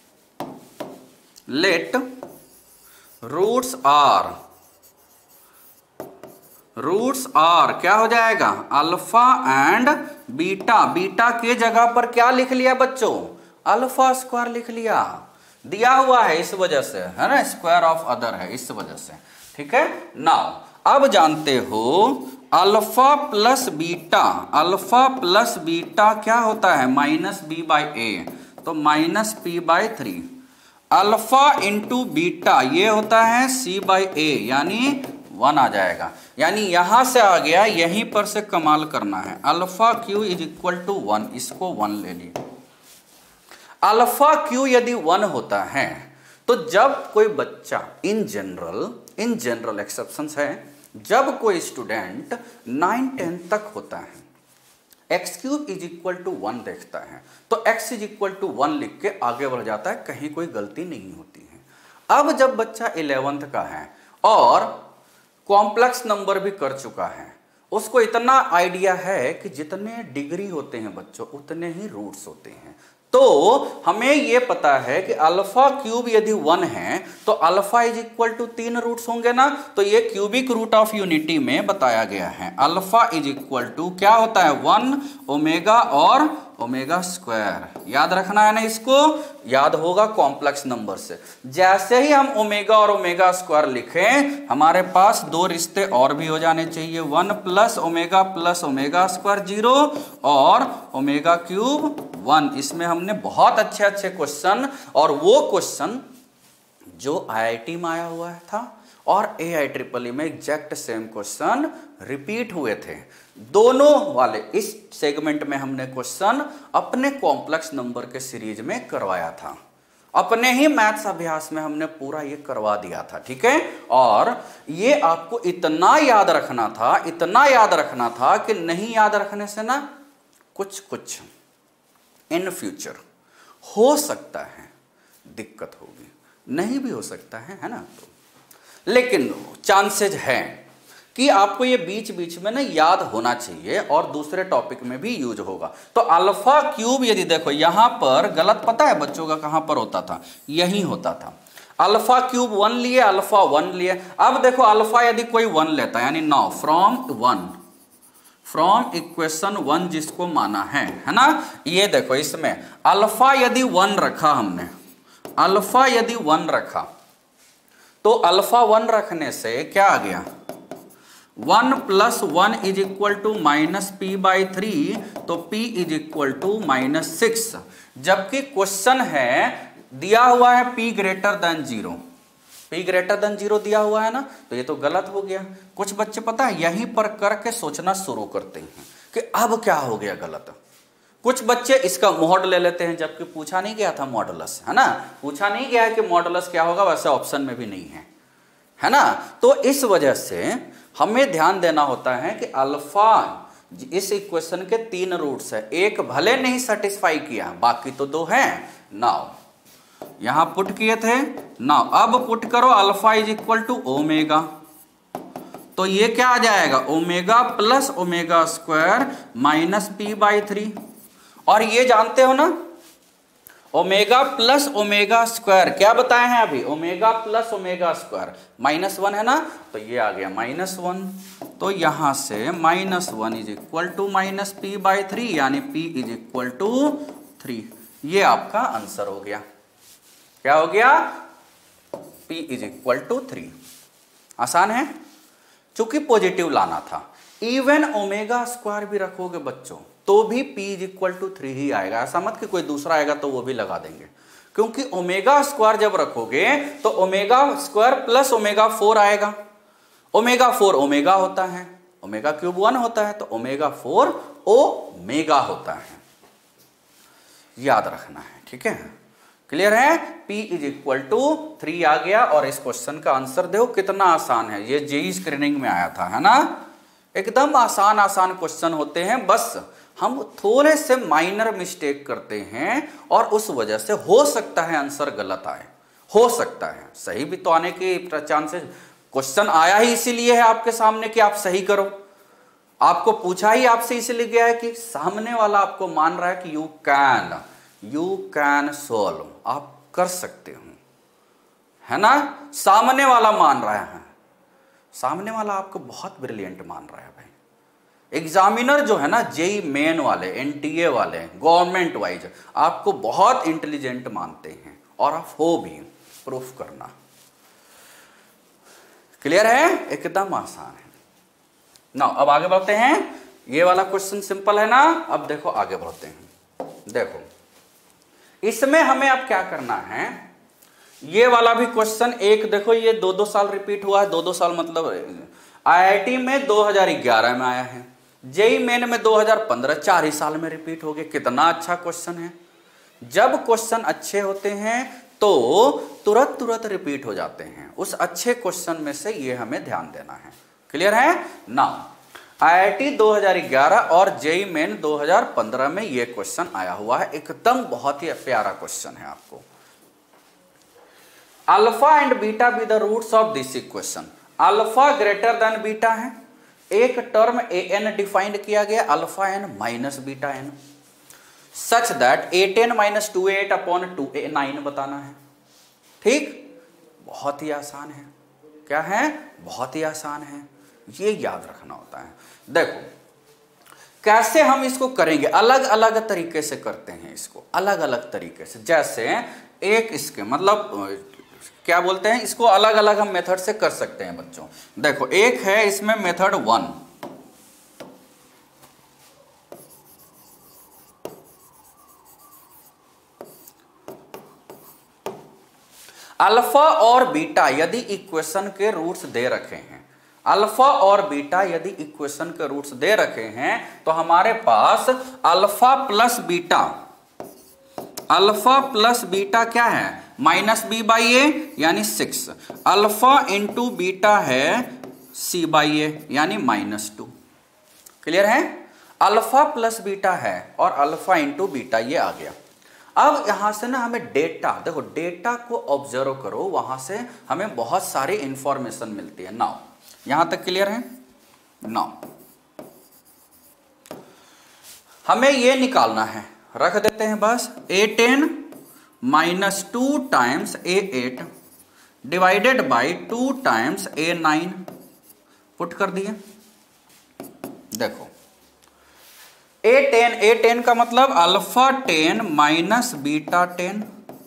[SPEAKER 1] let roots are roots are क्या हो जाएगा, अल्फा एंड बीटा। बीटा के जगह पर क्या लिख लिया बच्चों, अल्फा स्क्वायर लिख लिया, दिया हुआ है इस वजह से, है ना, स्क्वायर ऑफ अदर है इस वजह से, ठीक है। नाउ अब जानते हो alpha plus beta, alpha plus beta क्या होता है, माइनस बी बाई ए, तो minus P by three. Alpha into beta ये होता है सी बाई ए, यानी वन आ जाएगा, यानी यहां से आ गया, यहीं पर से कमाल करना है। Alpha cube is equal to one, इसको वन ले ली। अल्फा क्यू यदि वन होता है तो जब कोई बच्चा, in general in general exceptions है, जब कोई स्टूडेंट नाइन टेन तक होता है, x cube is equal to one देखता है तो x is equal to one लिख के आगे बढ़ जाता है, कहीं कोई गलती नहीं होती है। अब जब बच्चा इलेवेंथ का है और कॉम्प्लेक्स नंबर भी कर चुका है, उसको इतना आइडिया है कि जितने डिग्री होते हैं बच्चों उतने ही रूट्स होते हैं, तो हमें यह पता है कि अल्फा क्यूब यदि वन है तो अल्फा इज इक्वल टू तीन रूट्स होंगे ना, तो ये क्यूबिक रूट ऑफ यूनिटी में बताया गया है। अल्फा इज इक्वल टू क्या होता है, वन ओमेगा और ओमेगा स्क्वायर। याद रखना है ना, इसको याद होगा कॉम्प्लेक्स नंबर से। जैसे ही हम ओमेगा और ओमेगा स्क्वायर लिखें, हमारे पास दो रिश्ते और भी हो जाने चाहिए, one plus omega plus omega square zero और ओमेगा क्यूब वन। इसमें हमने बहुत अच्छे अच्छे क्वेश्चन, और वो क्वेश्चन जो आई आई टी में आया हुआ था और ए आई ट्रिपल ई में एग्जैक्ट सेम क्वेश्चन रिपीट हुए थे। दोनों वाले इस सेगमेंट में हमने क्वेश्चन अपने कॉम्प्लेक्स नंबर के सीरीज में करवाया था, अपने ही मैथ्स अभ्यास में हमने पूरा ये करवा दिया था, ठीक है। और ये आपको इतना याद रखना था, इतना याद रखना था कि नहीं याद रखने से ना कुछ कुछ इन फ्यूचर हो सकता है दिक्कत होगी, नहीं भी हो सकता है, है ना। तो लेकिन चांसेज है कि आपको ये बीच बीच में ना याद होना चाहिए और दूसरे टॉपिक में भी यूज होगा। तो अल्फा क्यूब यदि देखो यहां पर गलत पता है बच्चों का कहां पर होता था, यही होता था। अल्फा क्यूब वन लिए, अल्फा वन लिए। अब देखो अल्फा यदि कोई वन लेता है यानी now from one, from equation one जिसको माना है, है ना। ये देखो इसमें अल्फा यदि वन रखा हमने, अल्फा यदि वन रखा तो अल्फा वन रखने से क्या आ गया, one plus one is equal to minus P by three, तो P is equal to minus six. जबकि क्वेश्चन है दिया हुआ है P greater than zero, P greater than zero दिया हुआ है ना, तो ये तो गलत हो गया। कुछ बच्चे पता है यहीं पर करके सोचना शुरू करते हैं कि अब क्या हो गया गलत। कुछ बच्चे इसका मॉड ले लेते हैं जबकि पूछा नहीं गया था मॉडुलस, है ना, पूछा नहीं गया है कि मॉडुलस क्या होगा, वैसे ऑप्शन में भी नहीं है, है ना। तो इस वजह से हमें ध्यान देना होता है कि अल्फा इस इक्वेशन के तीन रूट्स है, एक भले नहीं सेटिस्फाई किया बाकी तो दो हैं। नाउ यहां पुट किए थे, नाउ अब पुट करो alpha is equal to omega, तो ये क्या आ जाएगा omega plus omega square minus P by three. और ये जानते हो ना ओमेगा प्लस ओमेगा स्क्वायर क्या बताए हैं अभी, omega plus omega square minus one है ना, तो ये आ गया माइनस वन। तो यहां से minus one is equal to minus P by three यानी P is equal to three. ये आपका आंसर हो गया, क्या हो गया, p is equal to three. आसान है, चूंकि पॉजिटिव लाना था। इवन ओमेगा स्क्वायर भी रखोगे बच्चों तो भी p is equal to three ही आएगा, ऐसा मत कि कोई दूसरा आएगा तो वो भी लगा देंगे, क्योंकि ओमेगा स्क्वायर जब रखोगे तो omega square plus omega four आएगा। ओमेगा फोर ओमेगा होता है, ओमेगा क्यूब वन होता है, तो ओमेगा फोर ओमेगा होता है, याद रखना है, ठीक है। क्लियर है, p is equal to three आ गया। और इस क्वेश्चन का आंसर देखो कितना आसान है, ये जेई स्क्रीनिंग में आया था, है ना। एकदम आसान आसान क्वेश्चन होते हैं, बस हम थोड़े से माइनर मिस्टेक करते हैं और उस वजह से हो सकता है आंसर गलत आए, हो सकता है सही भी तो आने के चांसेस। क्वेश्चन आया ही इसीलिए है आपके सामने कि आप सही करो, आपको पूछा ही आपसे इसलिए गया है कि सामने वाला आपको मान रहा है कि you can you can solve, आप कर सकते हो, है ना। सामने वाला मान रहा है, सामने वाला आपको बहुत ब्रिलियंट मान रहा है भाई। एग्जामिनर जो है ना जेई मेन वाले, एनटीए वाले, गवर्नमेंट वाइज आपको बहुत इंटेलिजेंट मानते हैं और आप हो भी, प्रूफ करना। क्लियर है, एकदम आसान है ना। अब आगे बढ़ते हैं, ये वाला क्वेश्चन सिंपल है ना। अब देखो आगे बढ़ते हैं, देखो इसमें हमें अब क्या करना है, ये वाला भी क्वेश्चन एक देखो ये दो दो साल रिपीट हुआ है, दो दो साल मतलब आईआईटी में दो हज़ार ग्यारह में आया है, जेई मेन में दो हज़ार पंद्रह, चार ही साल में रिपीट हो गए। कितना अच्छा क्वेश्चन है, जब क्वेश्चन अच्छे होते हैं तो तुरंत तुरंत रिपीट हो जाते हैं। उस अच्छे क्वेश्चन में से ये हमें ध्यान देना है। क्लियर है ना। आईआईटी दो हज़ार ग्यारह और जेई मेन दो हज़ार पंद्रह में ये क्वेश्चन आया हुआ है, एकदम बहुत ही प्यारा क्वेश्चन है आपको। Alpha and beta be the roots of this equation. Alpha greater than beta है, एक टर्म ए एन डिफाइंड किया गया, alpha N minus beta N, such that A ten minus two A eight upon two A nine बताना है। ठीक, बहुत ही आसान है, क्या है, बहुत ही आसान है, ये याद रखना होता है। देखो कैसे हम इसको करेंगे, अलग अलग तरीके से करते हैं इसको, अलग अलग तरीके से। जैसे एक इसके मतलब क्या बोलते हैं इसको, अलग अलग हम मेथड से कर सकते हैं बच्चों। देखो एक है इसमें मेथड वन, अल्फा और बीटा यदि इक्वेशन के रूट्स दे रखे हैं, अल्फा और बीटा यदि इक्वेशन के रूट्स दे रखे हैं, तो हमारे पास alpha plus beta, alpha plus beta क्या है, माइनस बी बाई ए यानी सिक्स, अल्फा इंटू बीटा है सी बाई ए यानी माइनस टू। क्लियर है? अल्फा प्लस बीटा है और अल्फा इंटू बीटा ये आ गया। अब यहां से ना हमें डेटा, देखो डेटा को ऑब्जर्व करो, वहां से हमें बहुत सारी इंफॉर्मेशन मिलती है। नाउ यहां तक क्लियर है? नाउ हमें ये निकालना है, रख देते हैं बस, A ten minus two times A eight divided by two times A nine, put कर दिए। देखो ए टेन, ए टेन का मतलब alpha ten minus beta ten.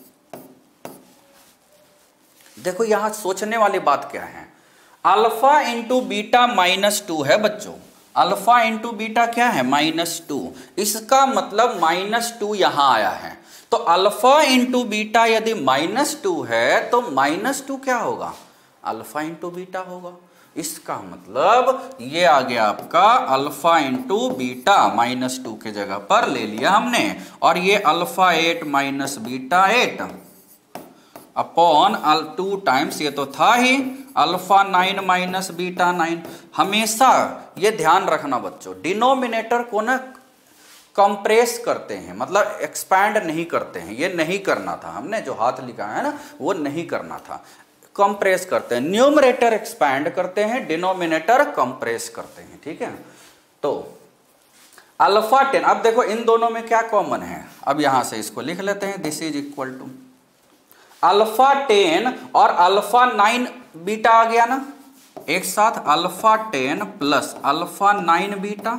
[SPEAKER 1] देखो यहां सोचने वाली बात क्या है, alpha into beta minus two है बच्चों, अल्फा इंटू बीटा क्या है, माइनस टू। इसका मतलब माइनस टू यहां आया है, तो अल्फा इंटू बीटा यदि माइनस टू है तो माइनस टू क्या होगा, अल्फा इंटू बीटा होगा। इसका मतलब ये आ गया आपका alpha into beta, minus two के जगह पर ले लिया हमने, और ये alpha eight minus beta eight upon all two times, ये तो था ही alpha nine minus beta nine. हमेशा ये ध्यान रखना बच्चों, डिनोमिनेटर को ना कंप्रेस करते हैं, मतलब एक्सपैंड नहीं करते हैं, ये नहीं करना था हमने, जो हाथ लिखा है ना वो नहीं करना था, कंप्रेस करते हैं। न्यूमरेटर एक्सपैंड करते हैं, डिनोमिनेटर कंप्रेस करते हैं, ठीक है। तो अल्फा टेन, अब देखो इन दोनों में क्या कॉमन है, अब यहां से इसको लिख लेते हैं, this is equal to alpha ten और अल्फा नाइन बीटा आ गया ना एक साथ, alpha ten plus alpha nine beta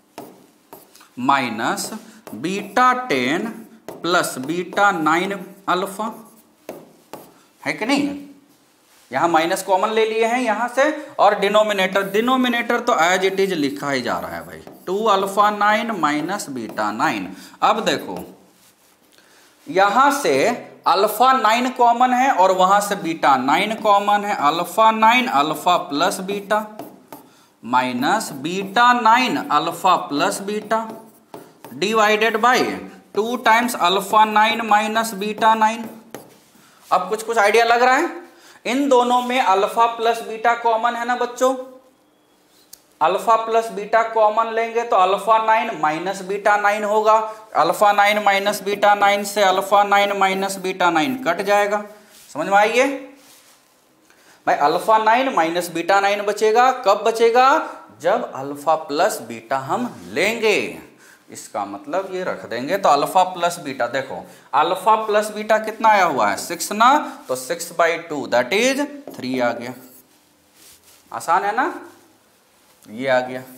[SPEAKER 1] minus beta ten plus beta nine alpha, है कि नहीं। यहां माइनस कॉमन ले लिए हैं यहां से, और डिनोमिनेटर, डिनोमिनेटर तो एज इट इज लिखा ही जा रहा है भाई, two alpha nine minus beta nine. अब देखो यहां से अल्फा नाइन कॉमन है और वहां से बीटा नाइन कॉमन है, alpha nine alpha plus beta minus beta nine alpha plus beta divided by two times alpha nine minus beta nine. अब कुछ कुछ आइडिया लग रहा है, इन दोनों में अल्फा प्लस बीटा कॉमन है ना बच्चों, अल्फा प्लस बीटा कॉमन लेंगे तो alpha nine minus beta nine होगा, alpha nine minus beta nine से alpha nine minus beta nine cut जाएगा। समझ में आइए भाई, alpha nine minus beta nine बचेगा, कब बचेगा, जब अल्फा प्लस बीटा हम लेंगे। इसका मतलब ये रख देंगे तो अल्फा प्लस बीटा, देखो अल्फा प्लस बीटा कितना आया हुआ है, सिक्स ना, तो six by two that is three आ गया। आसान है ना, ये आ गया।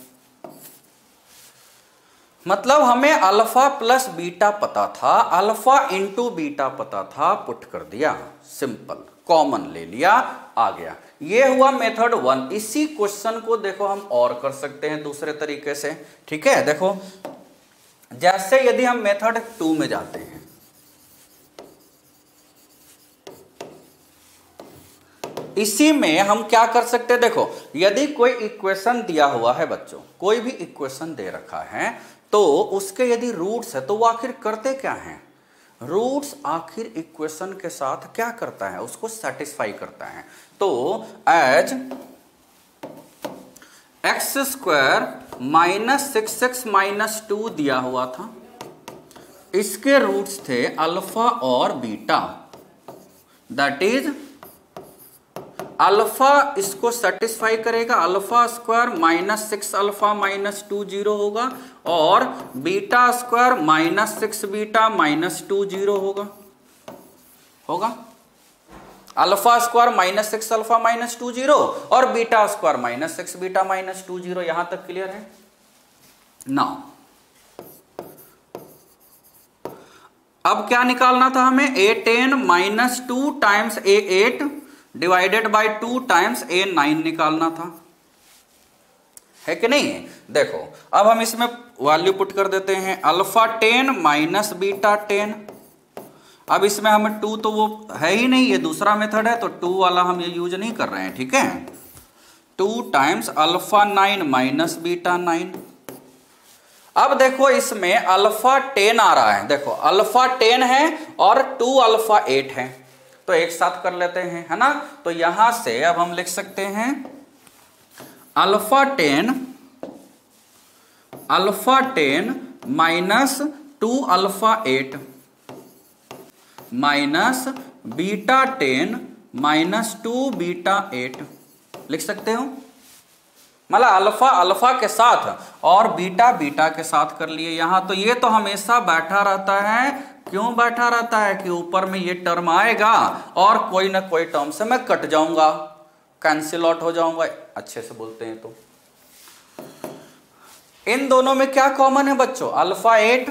[SPEAKER 1] मतलब हमें अल्फा प्लस बीटा पता था, अल्फा इंटू बीटा पता था, पुट कर दिया, सिंपल, कॉमन ले लिया, आ गया। ये हुआ मेथड वन। इसी क्वेश्चन को देखो हम और कर सकते हैं दूसरे तरीके से, ठीक है। देखो जैसे यदि हम मेथड टू में जाते हैं, इसी में हम क्या कर सकते हैं, देखो यदि कोई इक्वेशन दिया हुआ है बच्चों, कोई भी इक्वेशन दे रखा है, तो उसके यदि रूट्स है तो वो आखिर करते क्या हैं, रूट्स आखिर इक्वेशन के साथ क्या करता है, उसको सेटिस्फाई करता है। तो as X square minus six X minus two दिया हुआ था, इसके रूट्स थे अल्फा और बीटा, दैट इज अल्फा इसको सेटिस्फाई करेगा, alpha square minus six alpha minus two zero होगा, और beta square minus six beta minus two zero होगा होगा alpha square minus six alpha minus two zero और beta square minus six beta minus two zero. यहां तक clear है ना। अब क्या निकालना था हमें, A ten minus two times A eight divided by two times A nine निकालना था, है कि नहीं। देखो अब हम इसमें वैल्यू पुट कर देते हैं, alpha ten minus beta ten अब इसमें हमें टू तो वो है ही नहीं, ये दूसरा मेथड है, तो टू वाला हम ये यूज नहीं कर रहे हैं, ठीक है। Two times alpha nine minus beta nine. अब देखो इसमें अल्फा टेन आ रहा है, देखो अल्फा टेन है और टू अल्फा एट है, तो एक साथ कर लेते हैं, है ना। तो यहां से अब हम लिख सकते हैं alpha ten alpha ten minus two alpha eight minus beta ten minus two beta eight लिख सकते हो। मतलब अल्फा अल्फा के साथ और बीटा बीटा के साथ कर लिए यहां। तो ये तो हमेशा बैठा रहता है, क्यों बैठा रहता है कि ऊपर में ये टर्म आएगा और कोई ना कोई टर्म से मैं कट जाऊंगा, कैंसिल आउट हो जाऊंगा, अच्छे से बोलते हैं। तो इन दोनों में क्या कॉमन है बच्चों, अल्फा एट,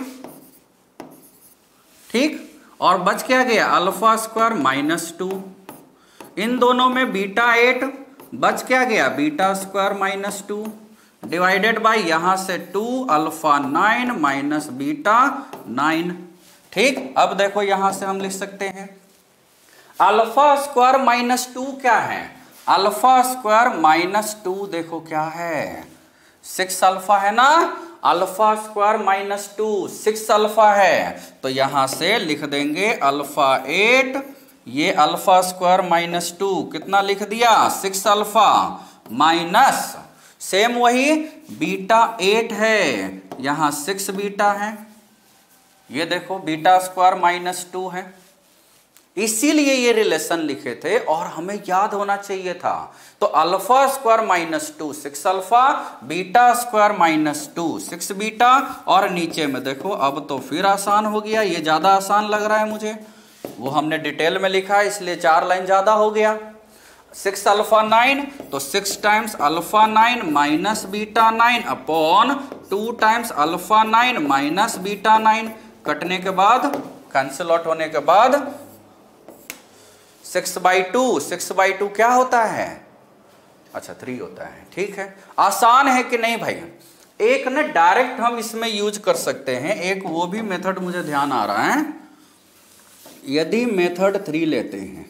[SPEAKER 1] ठीक, और बच क्या गया अल्फा स्क्वायर माइनस टू। इन दोनों में बीटा एट, बच क्या गया beta square minus two, divided by यहां से two alpha nine minus beta nine, ठीक। अब देखो यहां से हम लिख सकते हैं अल्फा स्क्वायर माइनस टू क्या है, अल्फा स्क्वायर माइनस टू देखो क्या है, सिक्स अल्फा है ना, alpha square minus two six alpha है, तो यहां से लिख देंगे अल्फा एट, ये अल्फा स्क्वायर माइनस टू कितना लिख दिया सिक्स अल्फा, माइनस सेम वही बीटा एट है, यहां सिक्स बीटा है, ये देखो बीटा स्क्वायर माइनस टू है। इसीलिए ये रिलेशन लिखे थे और हमें याद होना चाहिए था। तो alpha square minus two six alpha, beta square minus two six beta, और नीचे में देखो अब तो फिर आसान हो गया, ये ज्यादा आसान लग रहा है मुझे, वो हमने डिटेल में लिखा है इसलिए चार लाइन ज्यादा हो गया। सिक्स अल्फा नाइन, तो six times alpha nine minus beta nine upon two times alpha nine minus beta nine, कटने के बाद कैंसिल आउट होने के बाद six by two, six by two क्या होता है, अच्छा थ्री होता है, ठीक है। आसान है कि नहीं भाई। एक ना डायरेक्ट हम इसमें यूज कर सकते हैं, एक वो भी मेथड मुझे ध्यान आ रहा है, यदि मेथड थ्री लेते हैं,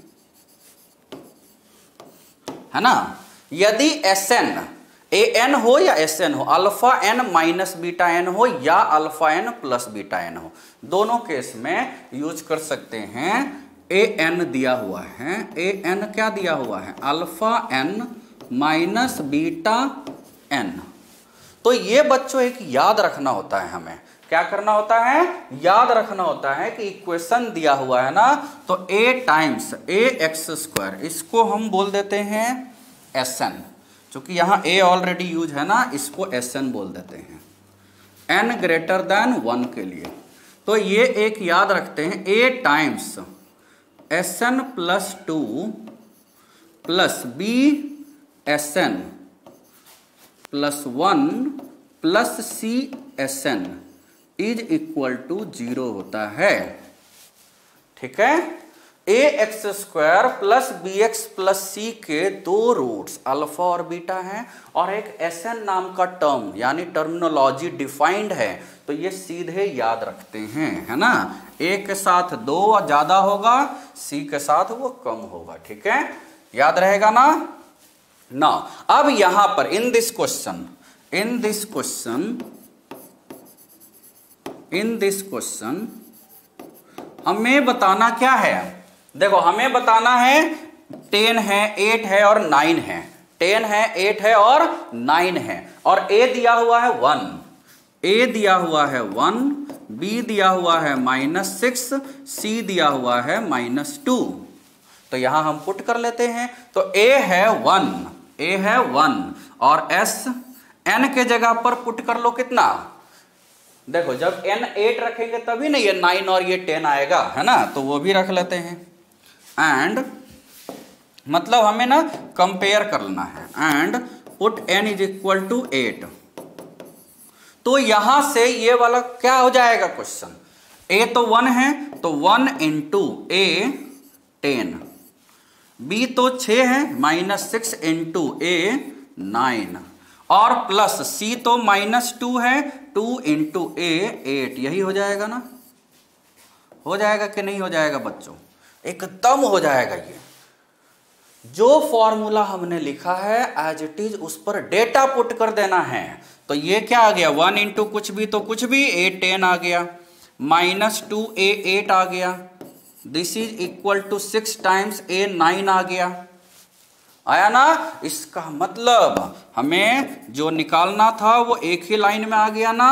[SPEAKER 1] है ना, यदि एस एन ए एन हो या एस एन हो, alpha N minus beta n हो या alpha n plus beta n हो, दोनों केस में यूज कर सकते हैं। ए एन दिया हुआ है, ए एन क्या दिया हुआ है, alpha N minus beta N. तो ये बच्चों एक याद रखना होता है, हमें क्या करना होता है, याद रखना होता है कि इक्वेशन दिया हुआ है ना, तो A times A X square, इसको हम बोल देते हैं एस एन, चूंकि यहाँ ए ऑलरेडी यूज है ना, इसको एस एन बोल देते हैं, एन ग्रेटर देन वन के लिए। तो ये एक याद रखते हैं, A times S N plus two plus B S N plus one plus C S N is equal to zero होता है, ठीक है। A X square plus B X plus C के दो रूट्स अल्फा और बीटा हैं और एक एस एन नाम का टर्म यानी टर्मिनोलॉजी डिफाइंड है, तो ये सीधे याद रखते हैं, है ना। ए के साथ दो ज्यादा होगा, सी के साथ वो कम होगा, ठीक है, याद रहेगा ना। ना अब यहां पर in this question in this question in this question हमें बताना क्या है, देखो हमें बताना है टेन है, एट है और नाइन है, टेन है, एट है और नाइन है, और ए दिया हुआ है वन, ए दिया हुआ है वन, बी दिया हुआ है माइनस सिक्स, सी दिया हुआ है माइनस टू। तो यहां हम पुट कर लेते हैं, तो ए है वन, ए है वन और एस एन के जगह पर पुट कर लो कितना, देखो जब एन एट रखेंगे तभी ना ये नाइन और ये टेन आएगा, है ना, तो वो भी रख लेते हैं। एंड मतलब हमें ना कंपेयर करना है, and put N is equal to eight. तो यहां से ये वाला क्या हो जाएगा क्वेश्चन, ए तो वन है तो one into A ten, B तो छः है minus six into A nine, और प्लस सी तो माइनस टू है, टू इंटू ए एट, यही हो जाएगा ना, हो जाएगा कि नहीं हो जाएगा बच्चों? एकदम हो जाएगा। ये जो फॉर्मूला हमने लिखा है एज इट इज उस पर डेटा पुट कर देना है। तो ये क्या आ गया, वन इंटू कुछ भी तो कुछ भी, ए टेन आ गया, माइनस टू ए एट आ गया, this is equal to six times A nine आ गया। आया ना? इसका मतलब हमें जो निकालना था वो एक ही लाइन में आ गया ना।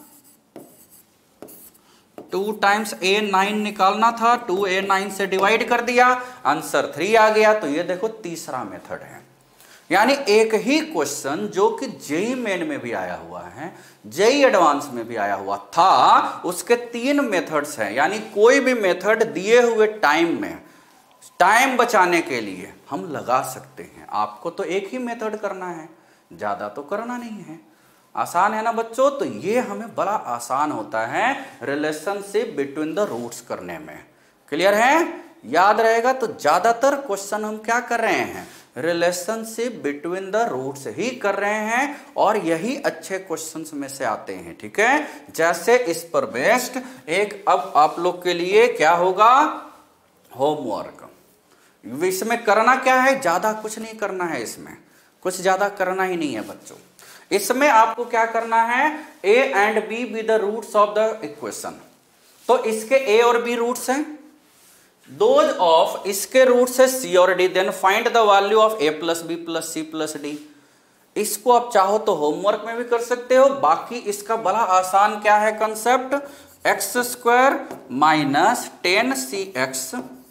[SPEAKER 1] टू टाइम्स ए नाइन निकालना था, टू ए नाइन से डिवाइड कर दिया, आंसर थ्री आ गया। तो ये देखो तीसरा मेथड है। यानी एक ही क्वेश्चन जो कि जेई मेन में भी आया हुआ है, जेई एडवांस में भी आया हुआ था, उसके तीन मेथड्स हैं। यानी कोई भी मेथड दिए हुए टाइम में टाइम बचाने के लिए हम लगा सकते हैं। आपको तो एक ही मेथड करना है, ज्यादा तो करना नहीं है। आसान है ना बच्चों? तो ये हमें बड़ा आसान होता है रिलेशनशिप बिटवीन द रूट्स करने में। क्लियर है? याद रहेगा। तो ज्यादातर क्वेश्चन हम क्या कर रहे हैं, रिलेशनशिप बिटवीन द रूट्स ही कर रहे हैं, और यही अच्छे क्वेश्चंस में से आते हैं। ठीक है, जैसे इस पर बेस्ड एक अब आप लोग के लिए क्या होगा, होमवर्क। इसमें करना क्या है, ज्यादा कुछ नहीं करना है, इसमें कुछ ज्यादा करना ही नहीं है बच्चों। इसमें आपको क्या करना है, a and b be the roots of the equation. तो इसके a और b रूट्स हैं, दोज ऑफ इसके रूट्स है c और d, then find the value of a plus B plus C plus D. इसको आप चाहो तो होमवर्क में भी कर सकते हो। बाकी इसका बड़ा आसान क्या है concept, X square minus ten C X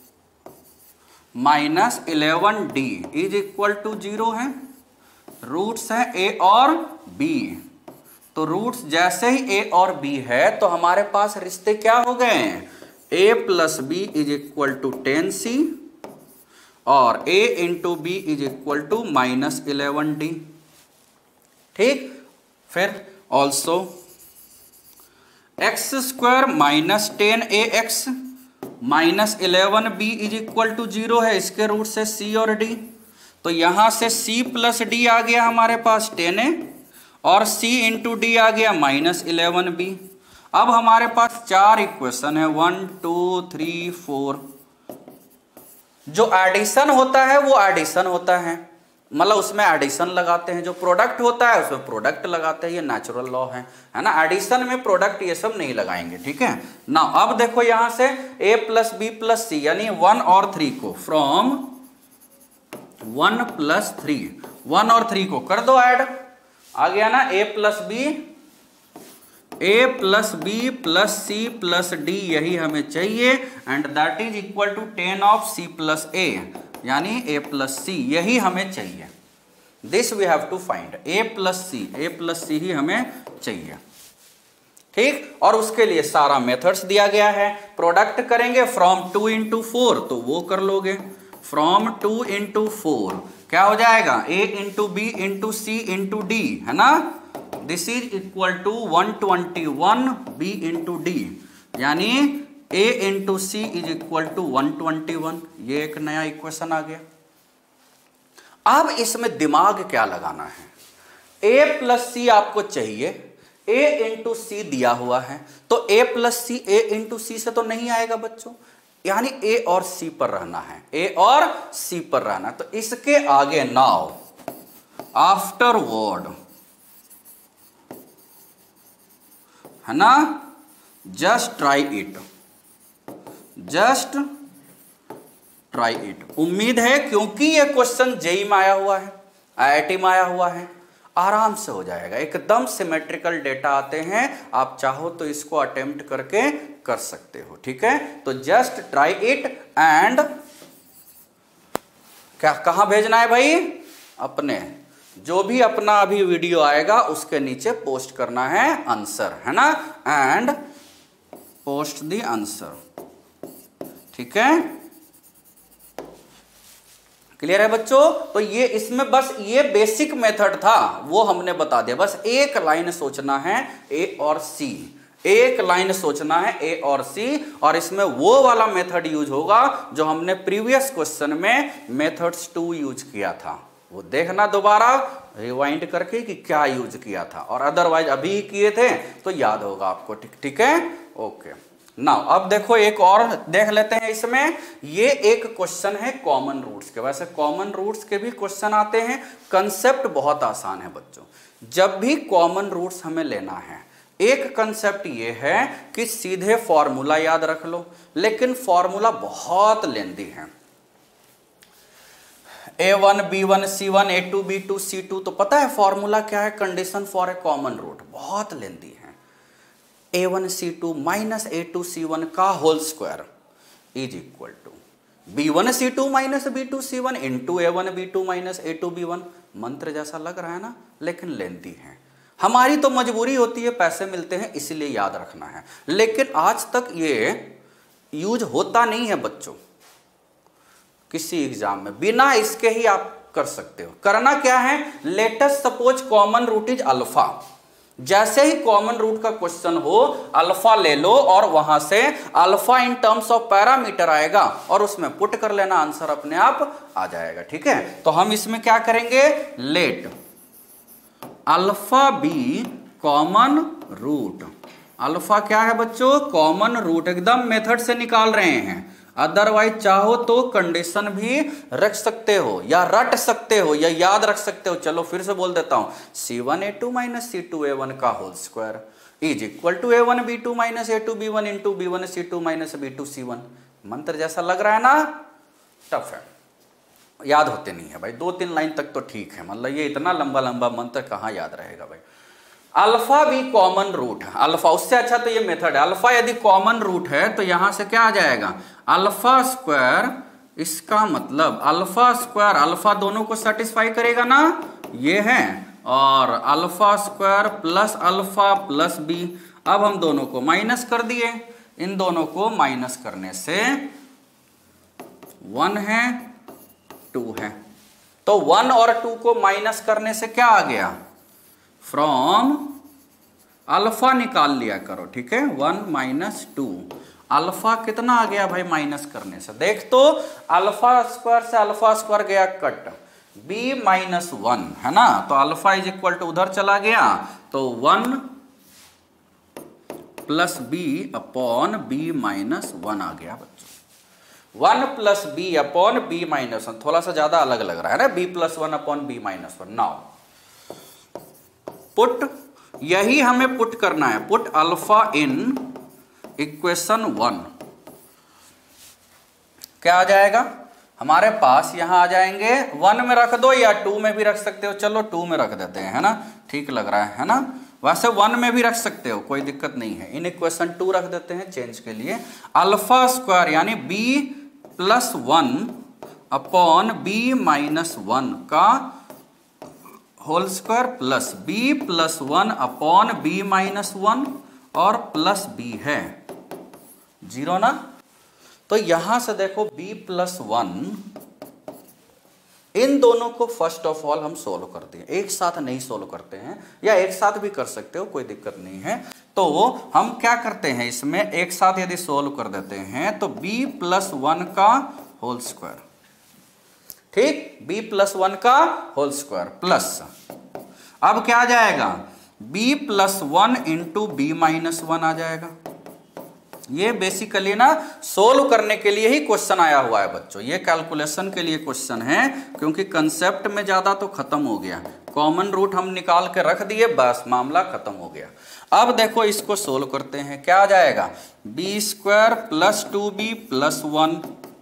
[SPEAKER 1] minus eleven D is equal to zero है। रूट्स हैं a और b, तो रूट्स जैसे ही a और b है तो हमारे पास रिश्ते क्या हो गए हैं, a plus B is equal to ten C और a into B is equal to minus eleven D. ठीक, फिर also X square minus ten A X minus eleven B is equal to zero है, इसके root से c और d। तो यहां से c प्लस डी आ गया हमारे पास टेन ए और c इंटू डी आ गया माइनस इलेवन बी। अब हमारे पास चार इक्वेशन है, वन टू थ्री फोर। जो एडिशन होता है वो एडिशन होता है, मतलब उसमें एडिशन लगाते हैं। जो प्रोडक्ट होता है उसमें प्रोडक्ट लगाते हैं, ये नेचुरल लॉ है, है ना। एडिशन में प्रोडक्ट ये सब नहीं लगाएंगे। ठीक है ना। अब देखो यहां से a plus B plus C यानी वन और थ्री को from one plus three, one और थ्री को कर दो ऐड, आ गया ना a plus B, a plus B plus C plus D, यही हमें चाहिए। And that is equal to ten of C plus A यानी a प्लस सी, यही हमें चाहिए। This we have to find, a plus C, a plus C ही हमें चाहिए। ठीक, और उसके लिए सारा मेथड्स दिया गया है। प्रोडक्ट करेंगे फ्रॉम टू इंटू फोर, तो वो कर लोगे। फ्रॉम टू इंटू फोर क्या हो जाएगा, a into b into c into d, है ना। This is equal to one twenty one b into d, यानी a into c is equal to one twenty one. ये एक नया इक्वेशन आ गया। अब इसमें दिमाग क्या लगाना है, a प्लस सी आपको चाहिए, a इंटू सी दिया हुआ है, तो a plus C a into c से तो नहीं आएगा बच्चों, यानी a और c पर रहना है, a और c पर रहना। तो इसके आगे नाउ आफ्टर वर्ड, है ना, just try it, just try it. उम्मीद है क्योंकि ये क्वेश्चन जेई में आया हुआ है, आईआईटी में आया हुआ है, आराम से हो जाएगा। एकदम सिमेट्रिकल डेटा आते हैं, आप चाहो तो इसको अटेम्प्ट करके कर सकते हो। ठीक है, तो जस्ट ट्राई इट एंड क्या कहां भेजना है भाई, अपने जो भी अपना अभी वीडियो आएगा उसके नीचे पोस्ट करना है आंसर, है ना, एंड पोस्ट द आंसर। ठीक है, क्लियर है बच्चों। तो ये इसमें बस ये बेसिक मेथड था, वो हमने बता दिया। बस एक लाइन सोचना है ए और सी, एक लाइन सोचना है ए और सी, और इसमें वो वाला मेथड यूज होगा जो हमने प्रीवियस क्वेश्चन में मेथड्स टू यूज किया था। वो देखना दोबारा रिवाइंड करके कि क्या यूज किया था, और अदरवाइज अभी किए थे तो याद होगा आपको। ठीक ठीक है, ओके। ना अब देखो एक और देख लेते हैं इसमें। ये एक क्वेश्चन है कॉमन रूट्स के। वैसे कॉमन रूट्स के भी क्वेश्चन आते हैं, कंसेप्ट बहुत आसान है बच्चों। जब भी कॉमन रूट्स हमें लेना है, एक कंसेप्ट ये है कि सीधे फॉर्मूला याद रख लो, लेकिन फॉर्मूला बहुत लेंदी है। A one b one c one a two b two c two, तो पता है फॉर्मूला क्या है? Condition for a common root, बहुत लेंदी है। A one c two minus a two c one का whole square is equal to b one c two minus b two c one into a one b two minus a two b one. मंत्र जैसा लग रहा है ना, लेकिन लेंदी है। हमारी तो मजबूरी होती है, पैसे मिलते हैं इसलिए याद रखना है, लेकिन आज तक ये यूज होता नहीं है बच्चों किसी एग्जाम में। बिना इसके ही आप कर सकते हो। करना क्या है? Latest suppose common root is alpha. जैसे ही कॉमन रूट का क्वेश्चन हो, अल्फा ले लो और वहां से alpha in terms of parameter आएगा और उसमें पुट कर लेना, आंसर अपने आप आ जाएगा। ठीक है, तो हम इसमें क्या करेंगे? Let alpha b common root. Alpha क्या है बच्चों? Common root. एकदम मेथड से निकाल रहे हैं, अदरवाइज चाहो तो कंडीशन भी रख सकते हो या रट सकते हो या याद रख सकते हो। चलो फिर से बोल देता हूं, c one a two minus c two a one का whole square is equal to a one b two minus a two b one into b one c two minus b two c one. मंत्र जैसा लग रहा है ना? Tough है, याद होते नहीं है भाई। दो तीन लाइन तक तो ठीक है, मतलब ये इतना लंबा लंबा मंत्र कहाँ याद रहेगा भाई। अल्फा भी कॉमन रूट है, अल्फा उससे अच्छा तो ये मेथड है। अल्फा यदि कॉमन रूट है तो यहां से क्या आ जाएगा? Alpha square. इसका मतलब अल्फा स्क्वायर, अल्फा दोनों को सेटिस्फाई करेगा ना, ये है, और alpha square plus alpha plus b. अब हम दोनों को माइनस कर दिए, इन दोनों को माइनस करने से वन है टू है, तो वन और टू को माइनस करने से क्या आ गया? फ्रॉम अल्फा निकाल लिया करो। ठीक है, वन माइनस टू। अल्फा कितना आ गया भाई माइनस करने से? देख तो, अल्फा स्क्वायर से अल्फा स्क्वायर गया कट, बी माइनस वन है ना, तो अल्फा इज इक्वल टू उधर चला गया, तो one plus b upon b minus one आ गया बच्चों। One plus b upon b minus one, थोड़ा सा ज्यादा अलग लग रहा है ना, b plus one upon b minus one. Now put, यही हमें पुट करना है, put alpha in equation one. क्या आ जाएगा हमारे पास? यहां आ जाएंगे, वन में रख दो या टू में भी रख सकते हो। चलो टू में रख देते हैं, है ना, ठीक लग रहा है, है ना। वैसे वन में भी रख सकते हो, कोई दिक्कत नहीं है। इन इक्वेशन टू रख देते हैं चेंज के लिए। अल्फा स्क्वायर यानी b plus one upon b minus one का whole square plus B plus one upon b minus one और प्लस बी है जीरो ना। तो यहां से देखो b प्लस वन, इन दोनों को फर्स्ट ऑफ ऑल हम सोल्व करते हैं, एक साथ नहीं सोल्व करते हैं, या एक साथ भी कर सकते हो, कोई दिक्कत नहीं है। तो हम क्या करते हैं, इसमें एक साथ यदि सोल्व कर देते हैं तो b प्लस वन का होल स्क्वायर, ठीक, b प्लस वन का होल स्क्वायर प्लस, अब क्या आ जाएगा, b plus one into b minus one आ जाएगा। ये बेसिकली ना सोल्व करने के लिए ही क्वेश्चन आया हुआ है बच्चों, ये कैलकुलेशन के लिए क्वेश्चन है, क्योंकि कंसेप्ट में ज्यादा तो खत्म हो गया, कॉमन रूट हम निकाल के रख दिए, बस मामला खत्म हो गया। अब देखो इसको सोल्व करते हैं, क्या आ जाएगा, b square plus two b plus one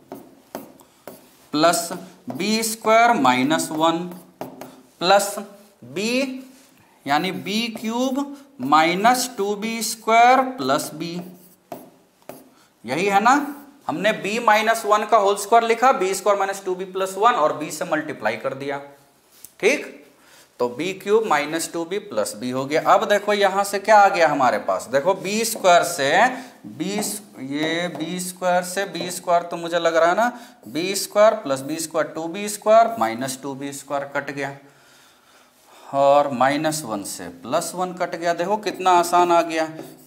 [SPEAKER 1] plus b square minus one plus b यानी b cube minus two b square plus b, यही है ना। हमने b माइनस वन का होल स्क्वायर लिखा, b square minus two b plus one और b से multiply कर दिया, ठीक, तो b cube minus two b plus b हो गया। अब देखो यहां से क्या आ गया हमारे पास, देखो b स्क्वायर से b, ये b स्क्वायर से b स्क्वायर तो मुझे लग रहा है ना, b square plus b square two b square minus two b square cut गया, और माइनस वन से प्लस वन कट गया। देखो कितना आसान आ गया,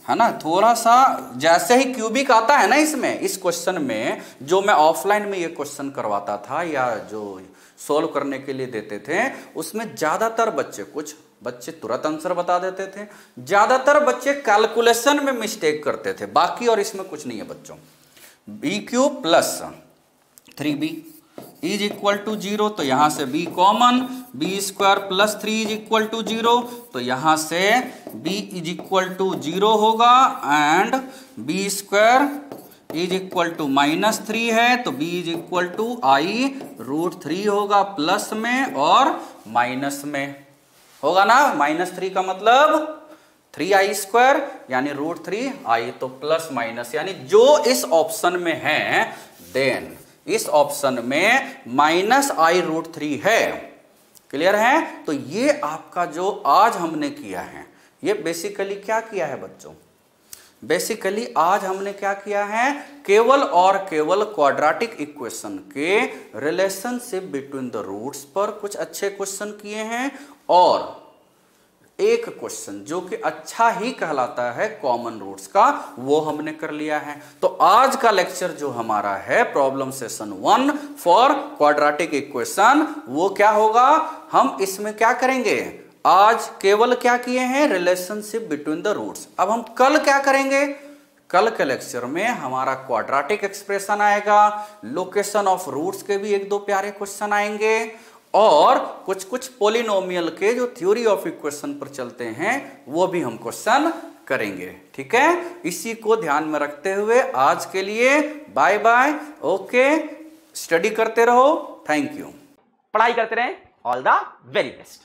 [SPEAKER 1] है ना, थोड़ा सा जैसे ही क्यूबिक आता है ना इसमें, इस क्वेश्चन में जो मैं ऑफलाइन में ये क्वेश्चन करवाता था या जो सोल्व करने के लिए देते थे, उसमें ज्यादातर बच्चे, कुछ बच्चे तुरंत आंसर बता देते थे, ज्यादातर बच्चे कैलकुलेशन में मिस्टेक करते थे, बाकी और इसमें कुछ नहीं है बच्चों। B cube plus three b is equal to zero, तो यहां से b common, b square plus three is equal to zero, तो यहां से b is equal to zero होगा, and b square is equal to minus three है, तो b is equal to i root three होगा, प्लस में और minus में होगा ना। माइनस थ्री का मतलब थ्री आई स्क्वायर यानी रूट थ्री आई, तो प्लस माइनस यानी जो इस ऑप्शन में है, देन इस ऑप्शन में माइनस आई रूट थ्री है। क्लियर है? तो ये आपका जो आज हमने किया है, ये बेसिकली क्या किया है बच्चों, बेसिकली आज हमने क्या किया है, केवल और केवल क्वाड्रेटिक इक्वेशन के रिलेशनशिप बिटवीन द रूट्स पर कुछ अच्छे क्वेश्चन किए हैं, और एक क्वेश्चन जो कि अच्छा ही कहलाता है कॉमन रूट्स का, वो हमने कर लिया है। तो आज का लेक्चर जो हमारा है problem session one for quadratic equation, वो क्या होगा, हम इसमें क्या करेंगे, आज केवल क्या किए हैं, रिलेशनशिप बिटवीन द रूट्स। अब हम कल क्या करेंगे, कल के लेक्चर में हमारा क्वाड्रेटिक एक्सप्रेशन आएगा, लोकेशन ऑफ रूट्स के भी एक दो प्यारे क्वेश्चन आएंगे, और कुछ कुछ पॉलिनोमियल के जो थ्योरी ऑफ इक्वेशन पर चलते हैं वो भी हम क्वेश्चन करेंगे। ठीक है, इसी को ध्यान में रखते हुए आज के लिए बाय बाय, ओके, स्टडी करते रहो, थैंक यू,
[SPEAKER 2] पढ़ाई करते रहें, ऑल द वेरी बेस्ट।